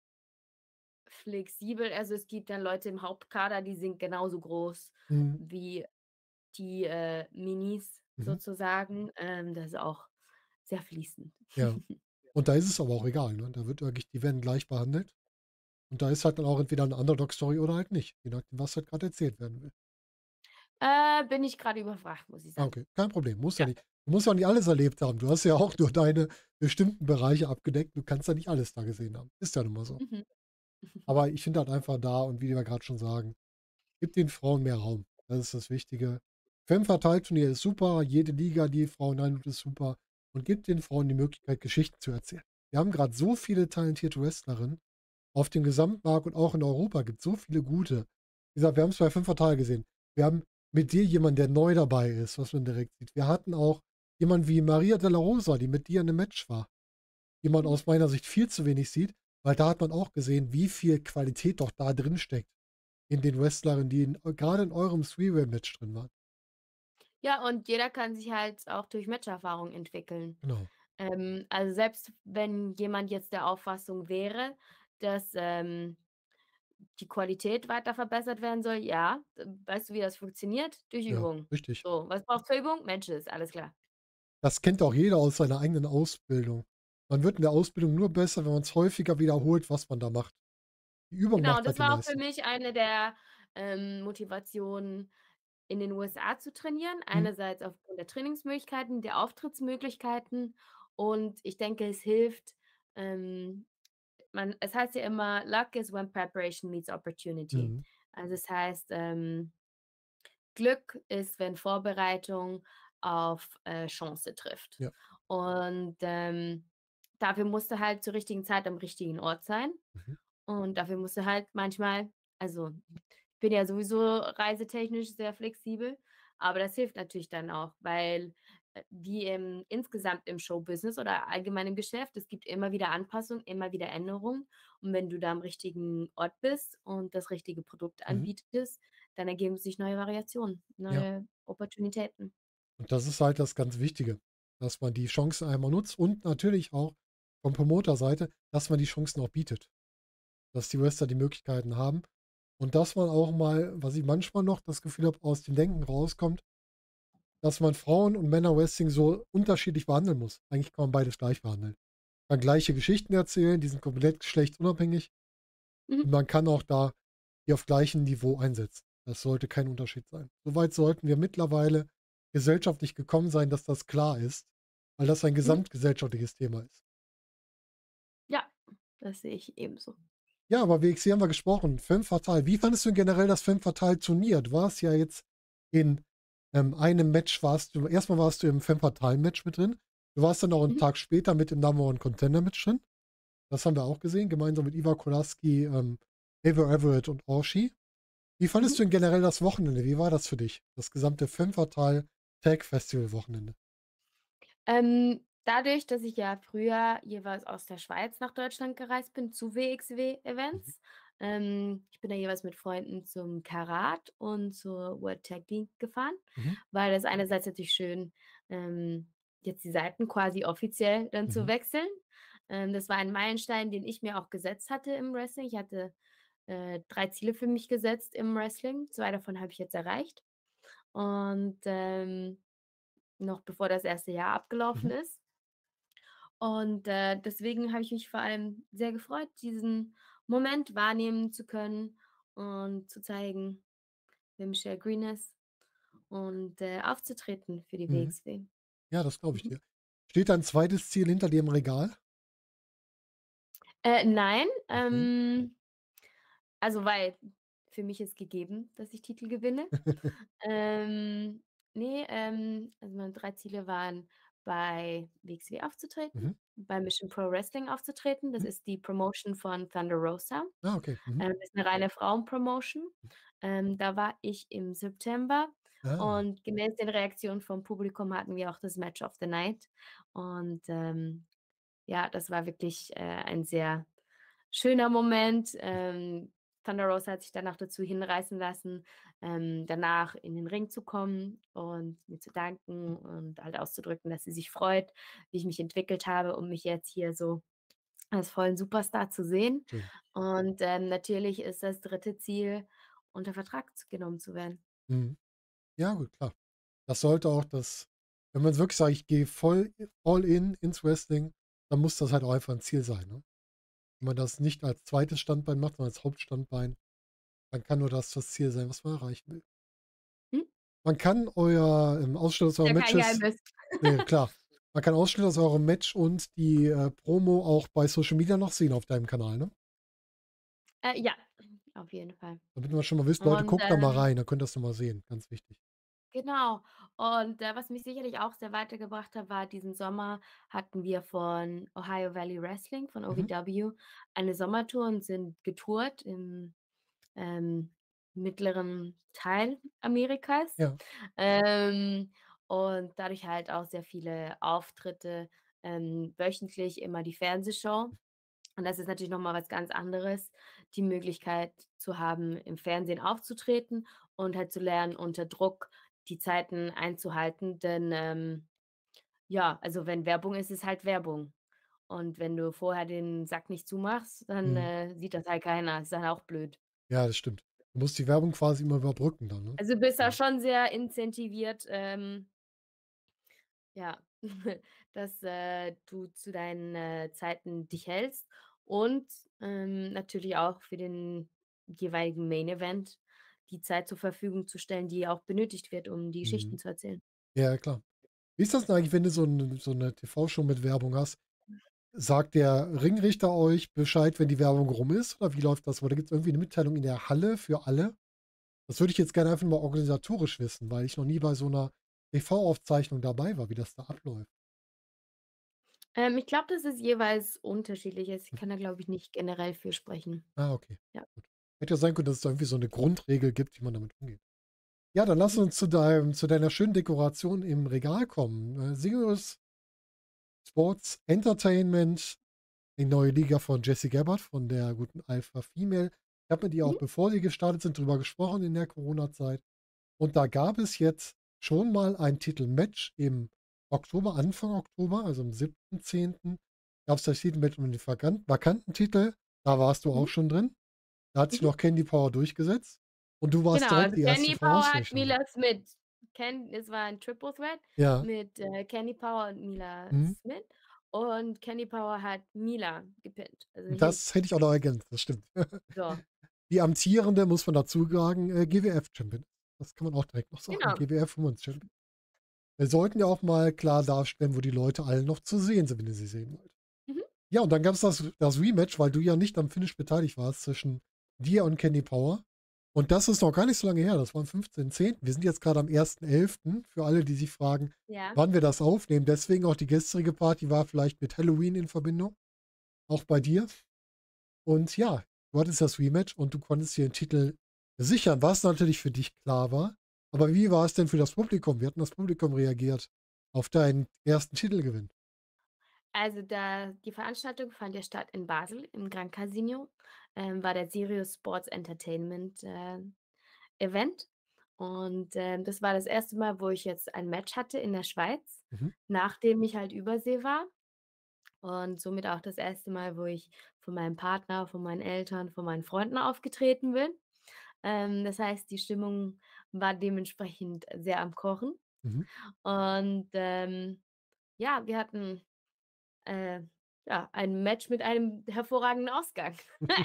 flexibel. Also, es gibt dann Leute im Hauptkader, die sind genauso groß Mhm. wie die, äh, Minis Mhm. sozusagen. Ähm, das ist auch sehr fließend. Ja. Und da ist es aber auch egal, ne? Da wird wirklich die werden gleich behandelt. Und da ist halt dann auch entweder 'ne Underdog-Story oder halt nicht, je nachdem, was halt grad erzählt werden will. Äh, bin ich grade überfragt, muss ich Ah, sagen. okay, kein Problem. Muss ja Ja. nicht du musst ja auch nicht alles erlebt haben. Du hast ja auch nur deine bestimmten Bereiche abgedeckt. Du kannst ja nicht alles da gesehen haben. Ist ja nun mal so. Mhm. Aber ich finde halt einfach da und wie wir grad schon sagen, gib den Frauen mehr Raum. Das ist das Wichtige. Femme Fatale Turnier ist super. Jede Liga, die Frauen reinholt, ist super. Und gib den Frauen die Möglichkeit, Geschichten zu erzählen. Wir haben gerade so viele talentierte Wrestlerinnen auf dem Gesamtmarkt und auch in Europa gibt es so viele gute. Wie gesagt, wir haben es bei Femme Fatale gesehen. Wir haben mit dir jemanden, der neu dabei ist, was man direkt sieht. Wir hatten auch jemanden wie Maria de la Rosa, die mit dir in 'nem Match war, die man Mhm. aus meiner Sicht viel zu wenig sieht, weil da hat man auch gesehen, wie viel Qualität doch da drin steckt in den Wrestlerinnen, die in grade in eurem Three-Way-Match drin waren. Ja, und jeder kann sich halt auch durch Matcherfahrung entwickeln. Genau. Ähm, also selbst wenn jemand jetzt der Auffassung wäre, dass, ähm, die Qualität weiter verbessert werden soll, ja, äh, weißt du, wie das funktioniert? Durch Ja, Übung. richtig. So, was braucht's für Übung? Matches, alles klar. Das kennt auch jeder aus seiner eigenen Ausbildung. Man wird in der Ausbildung nur besser, wenn man's häufiger wiederholt, was man da macht. Die Übung Genau, und macht das halt den war auch für Meister. mich eine der, ähm, Motivationen, in den U S A zu trainieren. Mhm. Einerseits aufgrund der Trainingsmöglichkeiten, der Auftrittsmöglichkeiten und ich denke, es hilft, ähm man es heißt ja immer: „Luck is when preparation meets opportunity." Mhm. Also, es heißt, ähm, Glück ist, wenn Vorbereitung auf, äh, Chance trifft. Ja. Und, ähm, dafür musst du halt zur richtigen Zeit am richtigen Ort sein. Mhm. Und dafür musst du halt manchmal also, ich bin ja sowieso reisetechnisch sehr flexibel, aber das hilft natürlich dann auch, weil, äh, wie im insgesamt im Showbusiness oder allgemein im Geschäft, es gibt immer wieder Anpassungen, immer wieder Änderungen. Und wenn du da am richtigen Ort bist und das richtige Produkt Mhm. anbietest, dann ergeben sich neue Variationen, Ja. neue Opportunitäten. Und das ist halt das ganz Wichtige, dass man die Chancen einmal nutzt und natürlich auch von Promoterseite, dass man die Chancen auch bietet. Dass die Wrestler die Möglichkeiten haben und dass man auch mal, was ich manchmal noch das Gefühl habe, aus dem Denken rauskommt, dass man Frauen und Männer-Wrestling so unterschiedlich behandeln muss. Eigentlich kann man beides gleich behandeln. Man kann gleiche Geschichten erzählen, die sind komplett geschlechtsunabhängig Mhm. und man kann auch da die auf gleichem Niveau einsetzen. Das sollte kein Unterschied sein. Soweit sollten wir mittlerweile gesellschaftlich gekommen sein, dass das klar ist, weil das ein Mhm. gesamtgesellschaftliches Thema ist. Ja, das sehe ich ebenso. Ja, aber W X W haben wir gesprochen. Femme Fatale. Wie fandest du denn generell das Femme Fatale Turnier? Du warst ja jetzt in, ähm, einem Match warst du erst mal warst du im Femme Fatale Match mit drin. Du warst dann auch 'n Mhm. Tag später mit im Number One Contender Match drin. Das haben wir auch gesehen, gemeinsam mit Iva Kolaski, ähm, Ever Everett und Orshi. Wie fandest Mhm. du denn generell das Wochenende? Wie war das für dich? Das gesamte Femme Fatale Tag Festival Wochenende? Ähm, dadurch, dass ich ja früher jeweils aus der Schweiz nach Deutschland gereist bin zu W X Mhm. W-Events, ähm, ich bin da jeweils mit Freunden zum Karat und zur World Tag League gefahren, Mhm. weil das einerseits natürlich schön, ähm, jetzt die Seiten quasi offiziell dann zu Mhm. wechseln. Ähm, das war ein Meilenstein, den ich mir auch gesetzt hatte im Wrestling. Ich hatte, äh, drei Ziele für mich gesetzt im Wrestling. zwei davon habe ich jetzt erreicht. Und, ähm, noch bevor das erste Jahr abgelaufen Mhm. ist. Und, äh, deswegen habe ich mich vor allem sehr gefreut, diesen Moment wahrnehmen zu können und zu zeigen, wer Michelle Green ist und, äh, aufzutreten für die Mhm. W X W. Ja, das glaube ich Mhm. dir. Steht da 'n zweites Ziel hinter dir im Regal? Äh, nein, Okay. ähm also, weil für mich ist gegeben, dass ich Titel gewinne. Ähm, ne, ähm, also meine drei Ziele waren, bei W X W aufzutreten, Mhm. bei Mission Pro Wrestling aufzutreten. Das Mhm. ist die Promotion von Thunder Rosa. Ah, okay. Mhm. Ähm, ist 'ne reine Frauenpromotion. Ähm, da war ich im September Ah. und gemäß den Reaktionen vom Publikum hatten wir auch das Match of the Night. Und, ähm, ja, das war wirklich, äh, ein sehr schöner Moment. Ähm, Thunder Rosa hat sich danach dazu hinreißen lassen, ähm, danach in den Ring zu kommen und mir zu danken und halt auszudrücken, dass sie sich freut, wie ich mich entwickelt habe, um mich jetzt hier so als vollen Superstar zu sehen. Schön. Und, ähm, natürlich ist das dritte Ziel, unter Vertrag z genommen zu werden. Mhm. Ja gut, klar. Das sollte auch das wenn man wirklich sagt: „Ich gehe voll all in ins Wrestling“, dann muss das halt auch einfach 'n Ziel sein, ne? Wenn man das nicht als zweites Standbein macht, sondern als Hauptstandbein, dann kann nur das das Ziel sein, was man erreichen will. Hm. Man kann euer, ähm, Ausschnitt aus euren Ja, kein Matches Geheimnis. ne, klar. Man kann Ausschnitte aus eurem Match und die, äh, Promo auch bei Social Media noch sehen auf deinem Kanal, ne? Äh, ja, auf jeden Fall. Damit man schon mal wisst: Leute, Und, guckt da mal ähm rein, da könnt ihr's noch mal sehen, ganz wichtig. Genau. Und, äh, was mich sicherlich auch sehr weitergebracht hat, war diesen Sommer hatten wir von Ohio Valley Wrestling, von Mhm. O V W, eine Sommertour und sind getourt im, ähm, mittleren Teil Amerikas. Ja. Ähm, und dadurch halt auch sehr viele Auftritte, ähm, wöchentlich immer die Fernsehshow. Und das ist natürlich noch mal was ganz anderes, die Möglichkeit zu haben, im Fernsehen aufzutreten und halt zu lernen, unter Druck die Zeiten einzuhalten. Denn, ähm, ja, also wenn Werbung ist, ist halt Werbung. Und wenn du vorher den Sack nicht zumachst, dann, Mhm. äh, sieht das halt keiner. Ist dann auch blöd. Ja, das stimmt. Du musst die Werbung quasi immer überbrücken dann, ne? Also, du bist da Mhm. schon sehr incentiviert, ähm ja, dass, äh, du zu deinen, äh, Zeiten dich hältst und, ähm, natürlich auch für den jeweiligen Main Event die Zeit zur Verfügung zu stellen, die auch benötigt wird, um die Geschichten Mhm. zu erzählen. Ja, klar. Wie ist das denn eigentlich, wenn du so 'n so 'ne T V-Show mit Werbung hast? Sagt der Ringrichter euch Bescheid, wenn die Werbung rum ist, oder wie läuft das? Oder gibt's irgendwie 'ne Mitteilung in der Halle für alle? Das würde ich jetzt gerne einfach mal organisatorisch wissen, weil ich noch nie bei so 'ner T V-Aufzeichnung dabei war, wie das da abläuft. Ähm, ich glaube, das ist jeweils unterschiedlich. Also, ich Mhm. kann da, glaube ich, nicht generell für sprechen. Ah, okay, Ja. gut. Hätte ja sein können, dass es da irgendwie so 'ne Grundregel gibt, wie man damit umgeht. Ja, dann lass Mhm. uns zu deinem zu deiner schönen Dekoration im Regal kommen. Äh, Sirius Sports Entertainment, die neue Liga von Jessie Gabbard, von der guten Alpha Female. Ich habe mit ihr auch, Mhm. bevor sie gestartet sind, drüber gesprochen in der Corona-Zeit. Und da gab es jetzt schon mal ein Titelmatch im Oktober, Anfang Oktober, also am siebten zehnten gab's das Titelmatch um den vakan vakanten Titel. Da warst du auch Mhm. schon drin. Da hat sich Mhm. noch Candy Power durchgesetzt und du Genau, warst direkt also die erste Candy Power hat Vorausstecherin. Mila Smith. Ken es war ein Triple Threat Ja. mit, äh, Candy Power und Mila Mhm. Smith und Candy Power hat Mila gepinnt, also Heath. Das hätte ich auch noch ergänzt, das stimmt. So. Die amtierende, muss man dazu sagen, äh, G W F-Champion. Das kann man auch direkt noch sagen, Genau. G W F Women's Champion. Wir sollten ja auch mal klar darstellen, wo die Leute alle noch zu sehen sind, wenn ihr sie sehen wollt. Mhm. Ja, und dann gab's das das Rematch, weil du ja nicht am Finish beteiligt warst, zwischen dir und Candy Power. Und das ist noch gar nicht so lange her. Das war am fünfzehnten zehnten Wir sind jetzt grade am ersten elften für alle, die sich fragen, Ja. wann wir das aufnehmen. Deswegen auch die gestrige Party war vielleicht mit Halloween in Verbindung, auch bei dir. Und ja, du hattest das Rematch und du konntest dir den Titel sichern, was natürlich für dich klar war. Aber wie war es denn für das Publikum? Wie hat 'n das Publikum reagiert auf deinen ersten Titelgewinn? Also, da die Veranstaltung fand ja statt in Basel im Gran Casino, ähm, war der Sirius Sports Entertainment, äh, Event. Und, ähm, das war das erste Mal, wo ich jetzt ein Match hatte in der Schweiz, Mhm. nachdem ich halt Übersee war. Und somit auch das erste Mal, wo ich von meinem Partner, von meinen Eltern, von meinen Freunden aufgetreten bin. Ähm, das heißt, die Stimmung war dementsprechend sehr am Kochen. Mhm. Und, ähm, ja, wir hatten, äh, ja, ein Match mit einem hervorragenden Ausgang.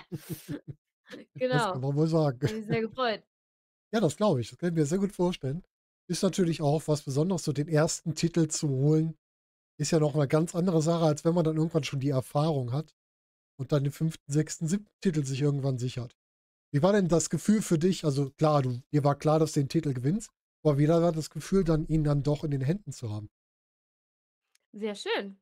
Das kann Genau. man wohl sagen. Hat mich sehr gefreut. Ja, das glaube ich. Das kann ich mir sehr gut vorstellen. Ist Mhm. natürlich auch was Besonderes, so den ersten Titel zu holen. Ist ja noch 'ne ganz andere Sache, als wenn man dann irgendwann schon die Erfahrung hat und dann den fünften, sechsten, siebten Titel sich irgendwann sichert. Wie war denn das Gefühl für dich? Also klar, du dir war klar, dass du den Titel gewinnst, aber wie war das Gefühl dann, ihn dann doch in den Händen zu haben? Sehr schön.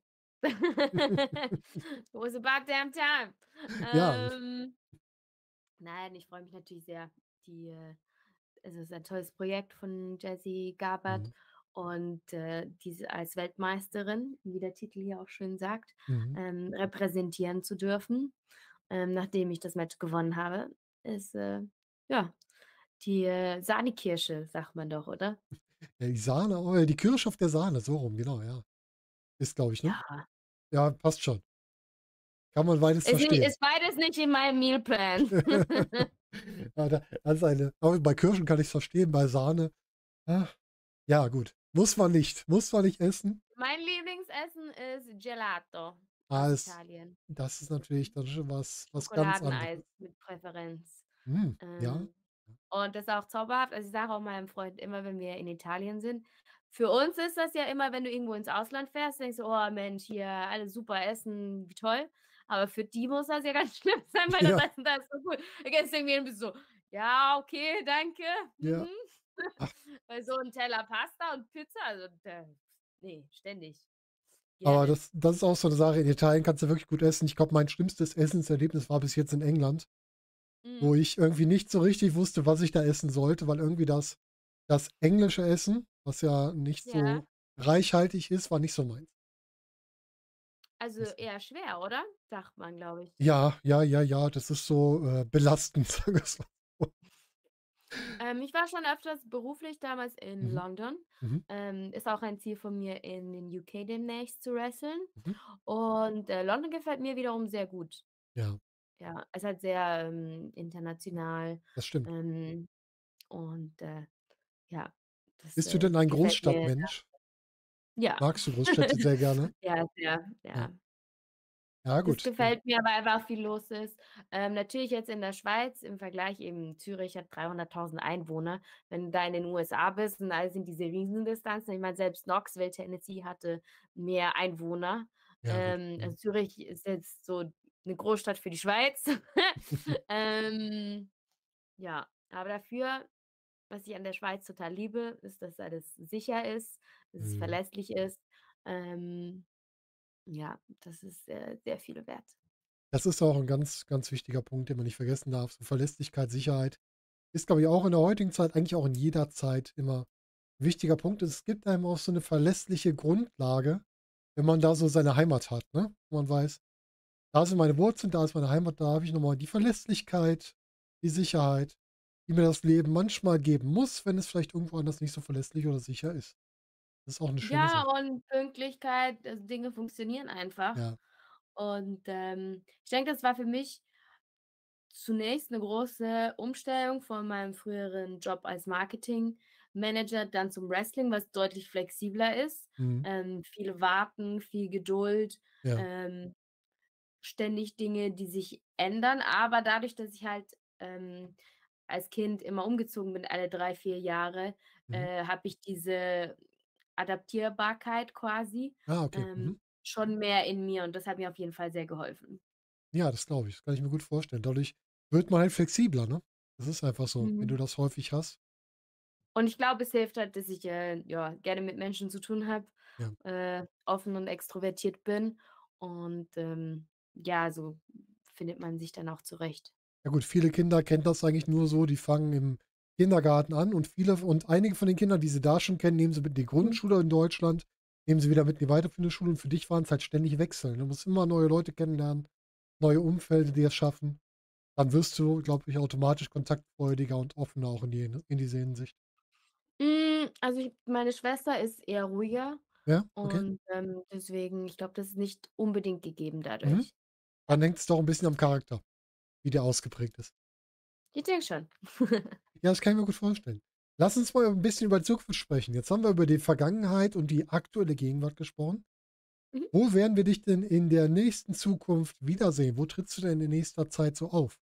It was about damn time. Ja. Ähm Nein, ich freue mich natürlich sehr. Die, äh es ist ein tolles Projekt von Jessie Gabbard Mhm. und, äh, diese als Weltmeisterin, wie der Titel hier auch schön sagt, Mhm. ähm, repräsentieren zu dürfen, ähm, nachdem ich das Match gewonnen habe, ist, äh, ja, die, äh, Sahnekirsche, sagt man doch, oder? Ja, die Sahne oh ja, die Kirsche auf der Sahne, so rum, genau, ja. Ist, glaube ich, ne? Ja. Ja, passt schon. Kann man beides Ist ni verstehen. ist beides nicht in meinem Mealplan. Ja, da also eine aber bei Kirschen kann ich's verstehen, bei Sahne, ah, ja gut. Muss man nicht. Muss man nicht essen. Mein Lieblingsessen ist Gelato Ah, aus es Italien. das ist natürlich dann schon was was ganz Schokoladeneis anderes. mit Präferenz. Mhm, ja. Ähm, und das ist auch zauberhaft. Also, ich sage auch meinem Freund immer, wenn wir in Italien sind für uns ist das ja immer, wenn du irgendwo ins Ausland fährst, denkst du: „Oh Mensch, hier alles super Essen, wie toll.“ Aber für die muss das ja ganz schlimm sein, weil das Ja. Essen da ist so gut. Da gehst du irgendwie hin und bist so: „Ja, okay, danke, Ja. mhm.“ Ach. äh, so 'n Teller Pasta und Pizza, also, da ne, ständig, Aber gerne. das das ist auch so 'ne Sache. In Italien kannst du wirklich gut essen. Ich glaube, mein schlimmstes Essenserlebnis war bis jetzt in England, wo Mhm. ich irgendwie nicht so richtig wusste, was ich da essen sollte, weil irgendwie das das englische Essen, was ja nicht Ja. so reichhaltig ist, war nicht so meins. Also, Deswegen. eher schwer, oder? Sagt man, glaube ich. Ja, ja, ja, ja, das ist so, äh, belastend, sagen wir's mal so. Ähm, ich war schon öfters beruflich damals in Mhm. London. Mhm. Ähm, ist auch ein Ziel von mir, in den U K demnächst zu wresteln. Mhm. Und, äh, London gefällt mir wiederum sehr gut. Ja, Ja, ist halt sehr, ähm, international, das stimmt. ähm, und, äh, ja, das, Bist du äh, denn ein gefällt mir Großstadtmensch? ja. Magst du Großstädte sehr gerne? Ja, sehr, Ja. ja. Ja Das gut, dann gefällt mir, weil einfach viel los ist. Ähm, natürlich jetzt in der Schweiz im Vergleich eben Zürich hat dreihunderttausend Einwohner. Wenn du da in den U S A bist und all sind diese Riesendistanzen. Ich meine, selbst Knoxville, Tennessee hatte mehr Einwohner. ja gut. Ähm, also Mhm. Zürich ist jetzt so 'ne Großstadt für die Schweiz. Ähm, ja, aber dafür, was ich an der Schweiz total liebe, ist, dass alles sicher ist, dass es Mhm. verlässlich ist. Ähm, ja, das ist, äh, sehr viel wert. Das ist auch 'n ganz, ganz wichtiger Punkt, den man nicht vergessen darf. So Verlässlichkeit, Sicherheit ist, glaube ich, auch in der heutigen Zeit, eigentlich auch in jeder Zeit immer 'n wichtiger Punkt. Es gibt einem auch so 'ne verlässliche Grundlage, wenn man da so seine Heimat hat, ne? Wo man weiß: „Da sind meine Wurzeln, da ist meine Heimat, da habe ich noch mal die Verlässlichkeit, die Sicherheit, die mir das Leben manchmal geben muss, wenn es vielleicht irgendwo anders nicht so verlässlich oder sicher ist.“ Das ist auch 'ne schöne Ja, Sache. und Pünktlichkeit, also Dinge funktionieren einfach. Ja. Und, ähm, ich denke, das war für mich zunächst 'ne große Umstellung von meinem früheren Job als Marketingmanager dann zum Wrestling, was deutlich flexibler ist. Mhm. Ähm, viel Warten, viel Geduld, Ja. ähm, ständig Dinge, die sich ändern. Aber dadurch, dass ich halt, ähm, als Kind immer umgezogen bin, alle drei, vier Jahre, Mhm. äh, habe ich diese Adaptierbarkeit quasi, Ah, okay. Mhm. ähm, schon mehr in mir und das hat mir auf jeden Fall sehr geholfen. Ja, das glaube ich. Das kann ich mir gut vorstellen. Dadurch wird man halt flexibler, ne? Das ist einfach so, wenn du Mhm. das häufig hast. Und ich glaube, es hilft halt, dass ich, äh, ja, gerne mit Menschen zu tun habe, Ja. äh, offen und extrovertiert bin und, ähm, ja, so findet man sich dann auch zurecht. Ja gut, viele Kinder kennen das eigentlich nur so, die fangen im Kindergarten an und viele und einige von den Kindern, die sie da schon kennen, nehmen sie mit in die Mhm. Grundschule in Deutschland, nehmen sie wieder mit in die weiterführende Schule und für dich waren's halt ständig Wechseln. Du musst immer neue Leute kennenlernen, neue Umfelder dir schaffen. Dann wirst du, glaube ich, automatisch kontaktfreudiger und offener auch in die in diese Hinsicht. Hm, also ich meine Schwester ist eher ruhiger Ja, okay. und, ähm, deswegen ich glaube, das ist nicht unbedingt gegeben Mhm. dadurch. Dann Ja. hängt's doch 'n bisschen am Charakter, wie der ausgeprägt ist. Ich denke schon. Ja, das kann ich mir gut vorstellen. Lass uns mal 'n bisschen über Zukunft sprechen. Jetzt haben wir über die Vergangenheit und die aktuelle Gegenwart gesprochen. Mhm. Wo werden wir dich denn in der nächsten Zukunft wiedersehen? Wo trittst du denn in nächster Zeit so auf?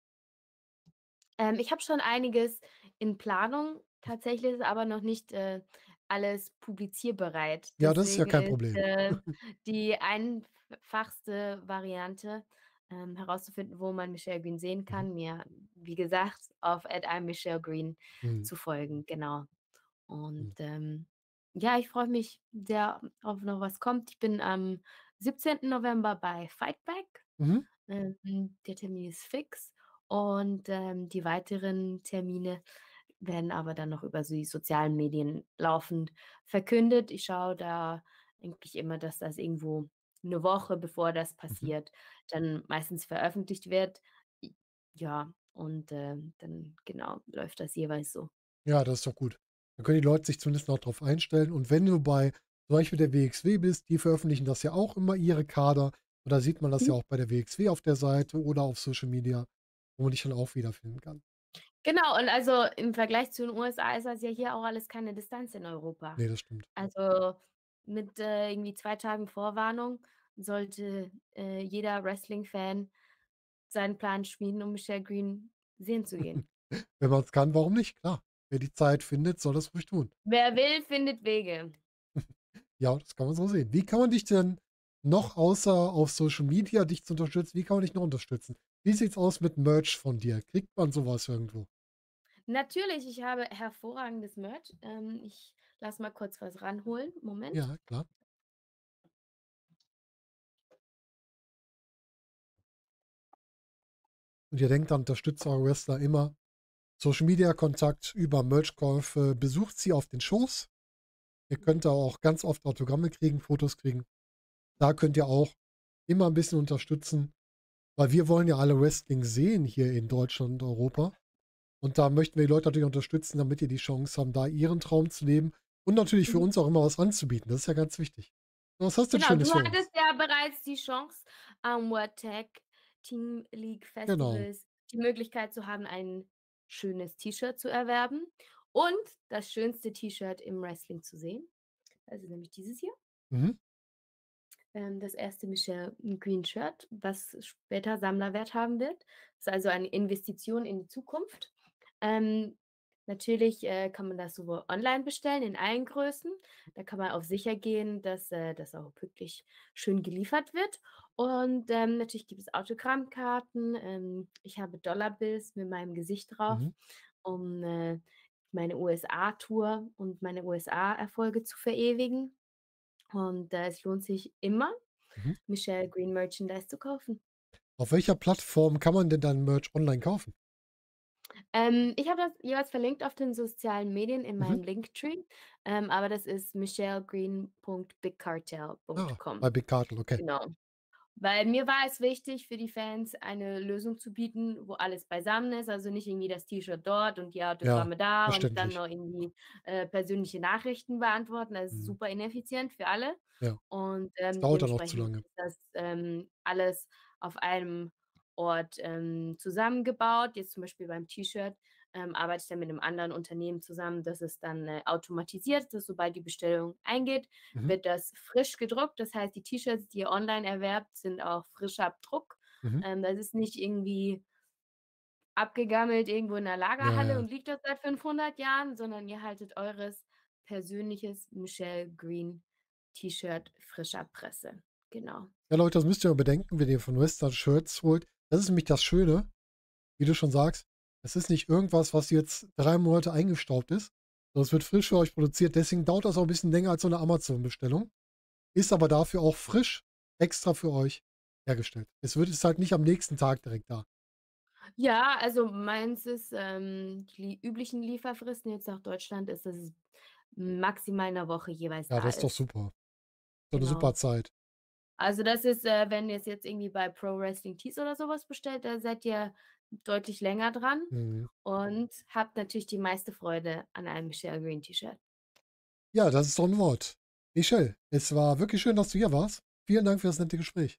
Ähm, ich habe schon einiges in Planung. Tatsächlich ist aber noch nicht, äh, alles publizierbereit. Ja, das ist ja Deswegen kein ist, Problem. äh, die einfachste Variante, ähm, herauszufinden, wo man Michelle Green sehen Mhm. kann, mir, wie gesagt, auf at immichellegreen Mhm. zu folgen, genau. Und, Mhm. ähm, ja, ich freue mich sehr auf noch was kommt. Ich bin am siebzehnten November bei Fight Back. Mhm. Ähm, der Termin ist fix und, ähm, die weiteren Termine werden aber dann noch über so die sozialen Medien laufend verkündet. Ich schaue da eigentlich immer, dass das irgendwo 'ne Woche, bevor das Mhm. passiert, dann meistens veröffentlicht wird. J ja, und, ähm, dann genau, läuft das jeweils so. Ja, das ist doch gut. Dann können die Leute sich zumindest noch drauf einstellen. Und wenn du bei zum Beispiel der W X W bist, die veröffentlichen das ja auch immer ihre Kader. Und da sieht man das ja Mhm. auch bei der W X W auf der Seite oder auf Social Media, wo man dich dann auch wiederfinden kann. Genau, und also im Vergleich zu den U S A ist das ja hier auch alles keine Distanz in Europa. Ne, das stimmt. Also mit, äh, irgendwie zwei Tagen Vorwarnung sollte, äh, jeder Wrestling-Fan seinen Plan schmieden, um Michelle Green sehen zu gehen. Wenn man's kann, warum nicht? Klar. Wer die Zeit findet, soll das ruhig tun. Wer will, findet Wege. Ja, das kann man so sehen. Wie kann man dich denn noch außer auf Social Media dich zu unterstützen wie kann man dich noch unterstützen? Wie sieht's aus mit Merch von dir? Kriegt man so was irgendwo? Natürlich, ich habe hervorragendes Merch. Ähm, ich lasse mal kurz was ranholen. Moment. Ja, klar. Und ihr denkt, dann unterstützt eure Wrestler immer. Social Media Kontakt über Merchkäufe, besucht sie auf den Shows. Ihr könnt da auch ganz oft Autogramme kriegen, Fotos kriegen. Da könnt ihr auch immer ein bisschen unterstützen, weil wir wollen ja alle Wrestling sehen hier in Deutschland und Europa. Und da möchten wir die Leute natürlich unterstützen, damit die die Chance haben, da ihren Traum zu leben und natürlich für Mhm. uns auch immer was anzubieten. Das ist ja ganz wichtig. Was hast du denn Genau, Schönes du für hattest uns? ja bereits die Chance, am World Tag Team League Genau. Festivals die Möglichkeit zu haben, ein schönes T-Shirt zu erwerben und das schönste T-Shirt im Wrestling zu sehen. Also nämlich dieses hier. Mhm. Ähm, das erste Michelle Green Shirt, was später Sammlerwert haben wird. Das ist also eine Investition in die Zukunft. Ähm, natürlich, äh, kann man das sowohl online bestellen in allen Größen. Da kann man auf sicher gehen, dass, äh, das auch wirklich schön geliefert wird. Und, ähm, natürlich gibt es Autogrammkarten. Ähm, ich habe Dollarbills mit meinem Gesicht drauf, Mhm. um, äh, meine U S A-Tour und meine U S A-Erfolge zu verewigen. Und, äh, es lohnt sich immer, Mhm. Michelle Green Merchandise zu kaufen. Auf welcher Plattform kann man denn dein Merch online kaufen? Ähm, ich habe das jeweils verlinkt auf den sozialen Medien in Mhm. meinem Linktree, ähm, aber das ist michellegreen punkt big cartel punkt Ah, bei com. Big Cartel, okay. Genau. Weil mir war es wichtig, für die Fans eine Lösung zu bieten, wo alles beisammen ist, also nicht irgendwie das T-Shirt dort und die Ja, Autogramme da und dann verständlich. noch irgendwie, äh, persönliche Nachrichten beantworten. Das ist Mhm. super ineffizient für alle Ja, und, das ähm, dauert dann auch zu dementsprechend lange. ist das, ähm, alles auf einem Ort, ähm, zusammengebaut. Jetzt zum Beispiel beim T-Shirt, ähm, arbeite ich dann mit 'nem anderen Unternehmen zusammen, das ist dann, äh, automatisiert, dass sobald die Bestellung eingeht, Mhm. wird das frisch gedruckt. Das heißt, die T-Shirts, die ihr online erwerbt, sind auch frisch ab Druck. Mhm. Ähm, das ist nicht irgendwie abgegammelt irgendwo in 'ner Ja, Lagerhalle ja. und liegt dort seit fünfhundert Jahren, sondern ihr haltet eures persönliches Michelle Green T-Shirt frischer Presse. Genau. Ja, Leute, das müsst ihr mal bedenken, wenn ihr von Western Shirts holt. Das ist nämlich das Schöne, wie du schon sagst. Es ist nicht irgendwas, was jetzt drei Monate eingestaubt ist, sondern es wird frisch für euch produziert. Deswegen dauert das auch ein bisschen länger als so eine Amazon-Bestellung, ist aber dafür auch frisch extra für euch hergestellt. Es wird ist halt nicht am nächsten Tag direkt da. Ja, also meins ist, ähm, die üblichen Lieferfristen jetzt nach Deutschland ist, dass es maximal 'ne Woche jeweils Ja, da das ist doch ist. super. So 'ne super Genau. Zeit. Also, das ist, äh, wenn ihr's jetzt irgendwie bei Pro Wrestling Tees oder so was bestellt, da seid ihr deutlich länger dran Mhm. und habt natürlich die meiste Freude an einem Michelle Green T-Shirt. Ja, das ist doch 'n Wort. Michelle, es war wirklich schön, dass du hier warst. Vielen Dank für das nette Gespräch.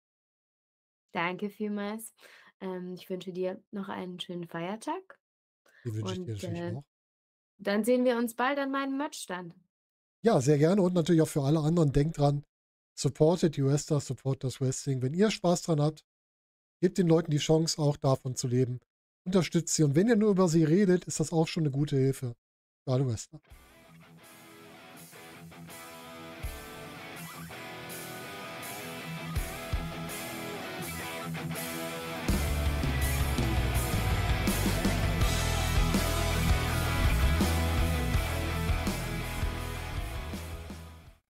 Danke vielmals. Ähm, ich wünsche dir noch einen schönen Feiertag Den wünsche ich dir und, natürlich äh, auch. dann sehen wir uns bald an meinem Merchstand. Ja, sehr gerne und natürlich auch für alle anderen, denkt dran, supportet die Wrestlers, supportet das Wrestling. Wenn ihr Spaß dran habt, gebt den Leuten die Chance, auch davon zu leben. Unterstützt sie und wenn ihr nur über sie redet, ist das auch schon 'ne gute Hilfe für alle Wrestler.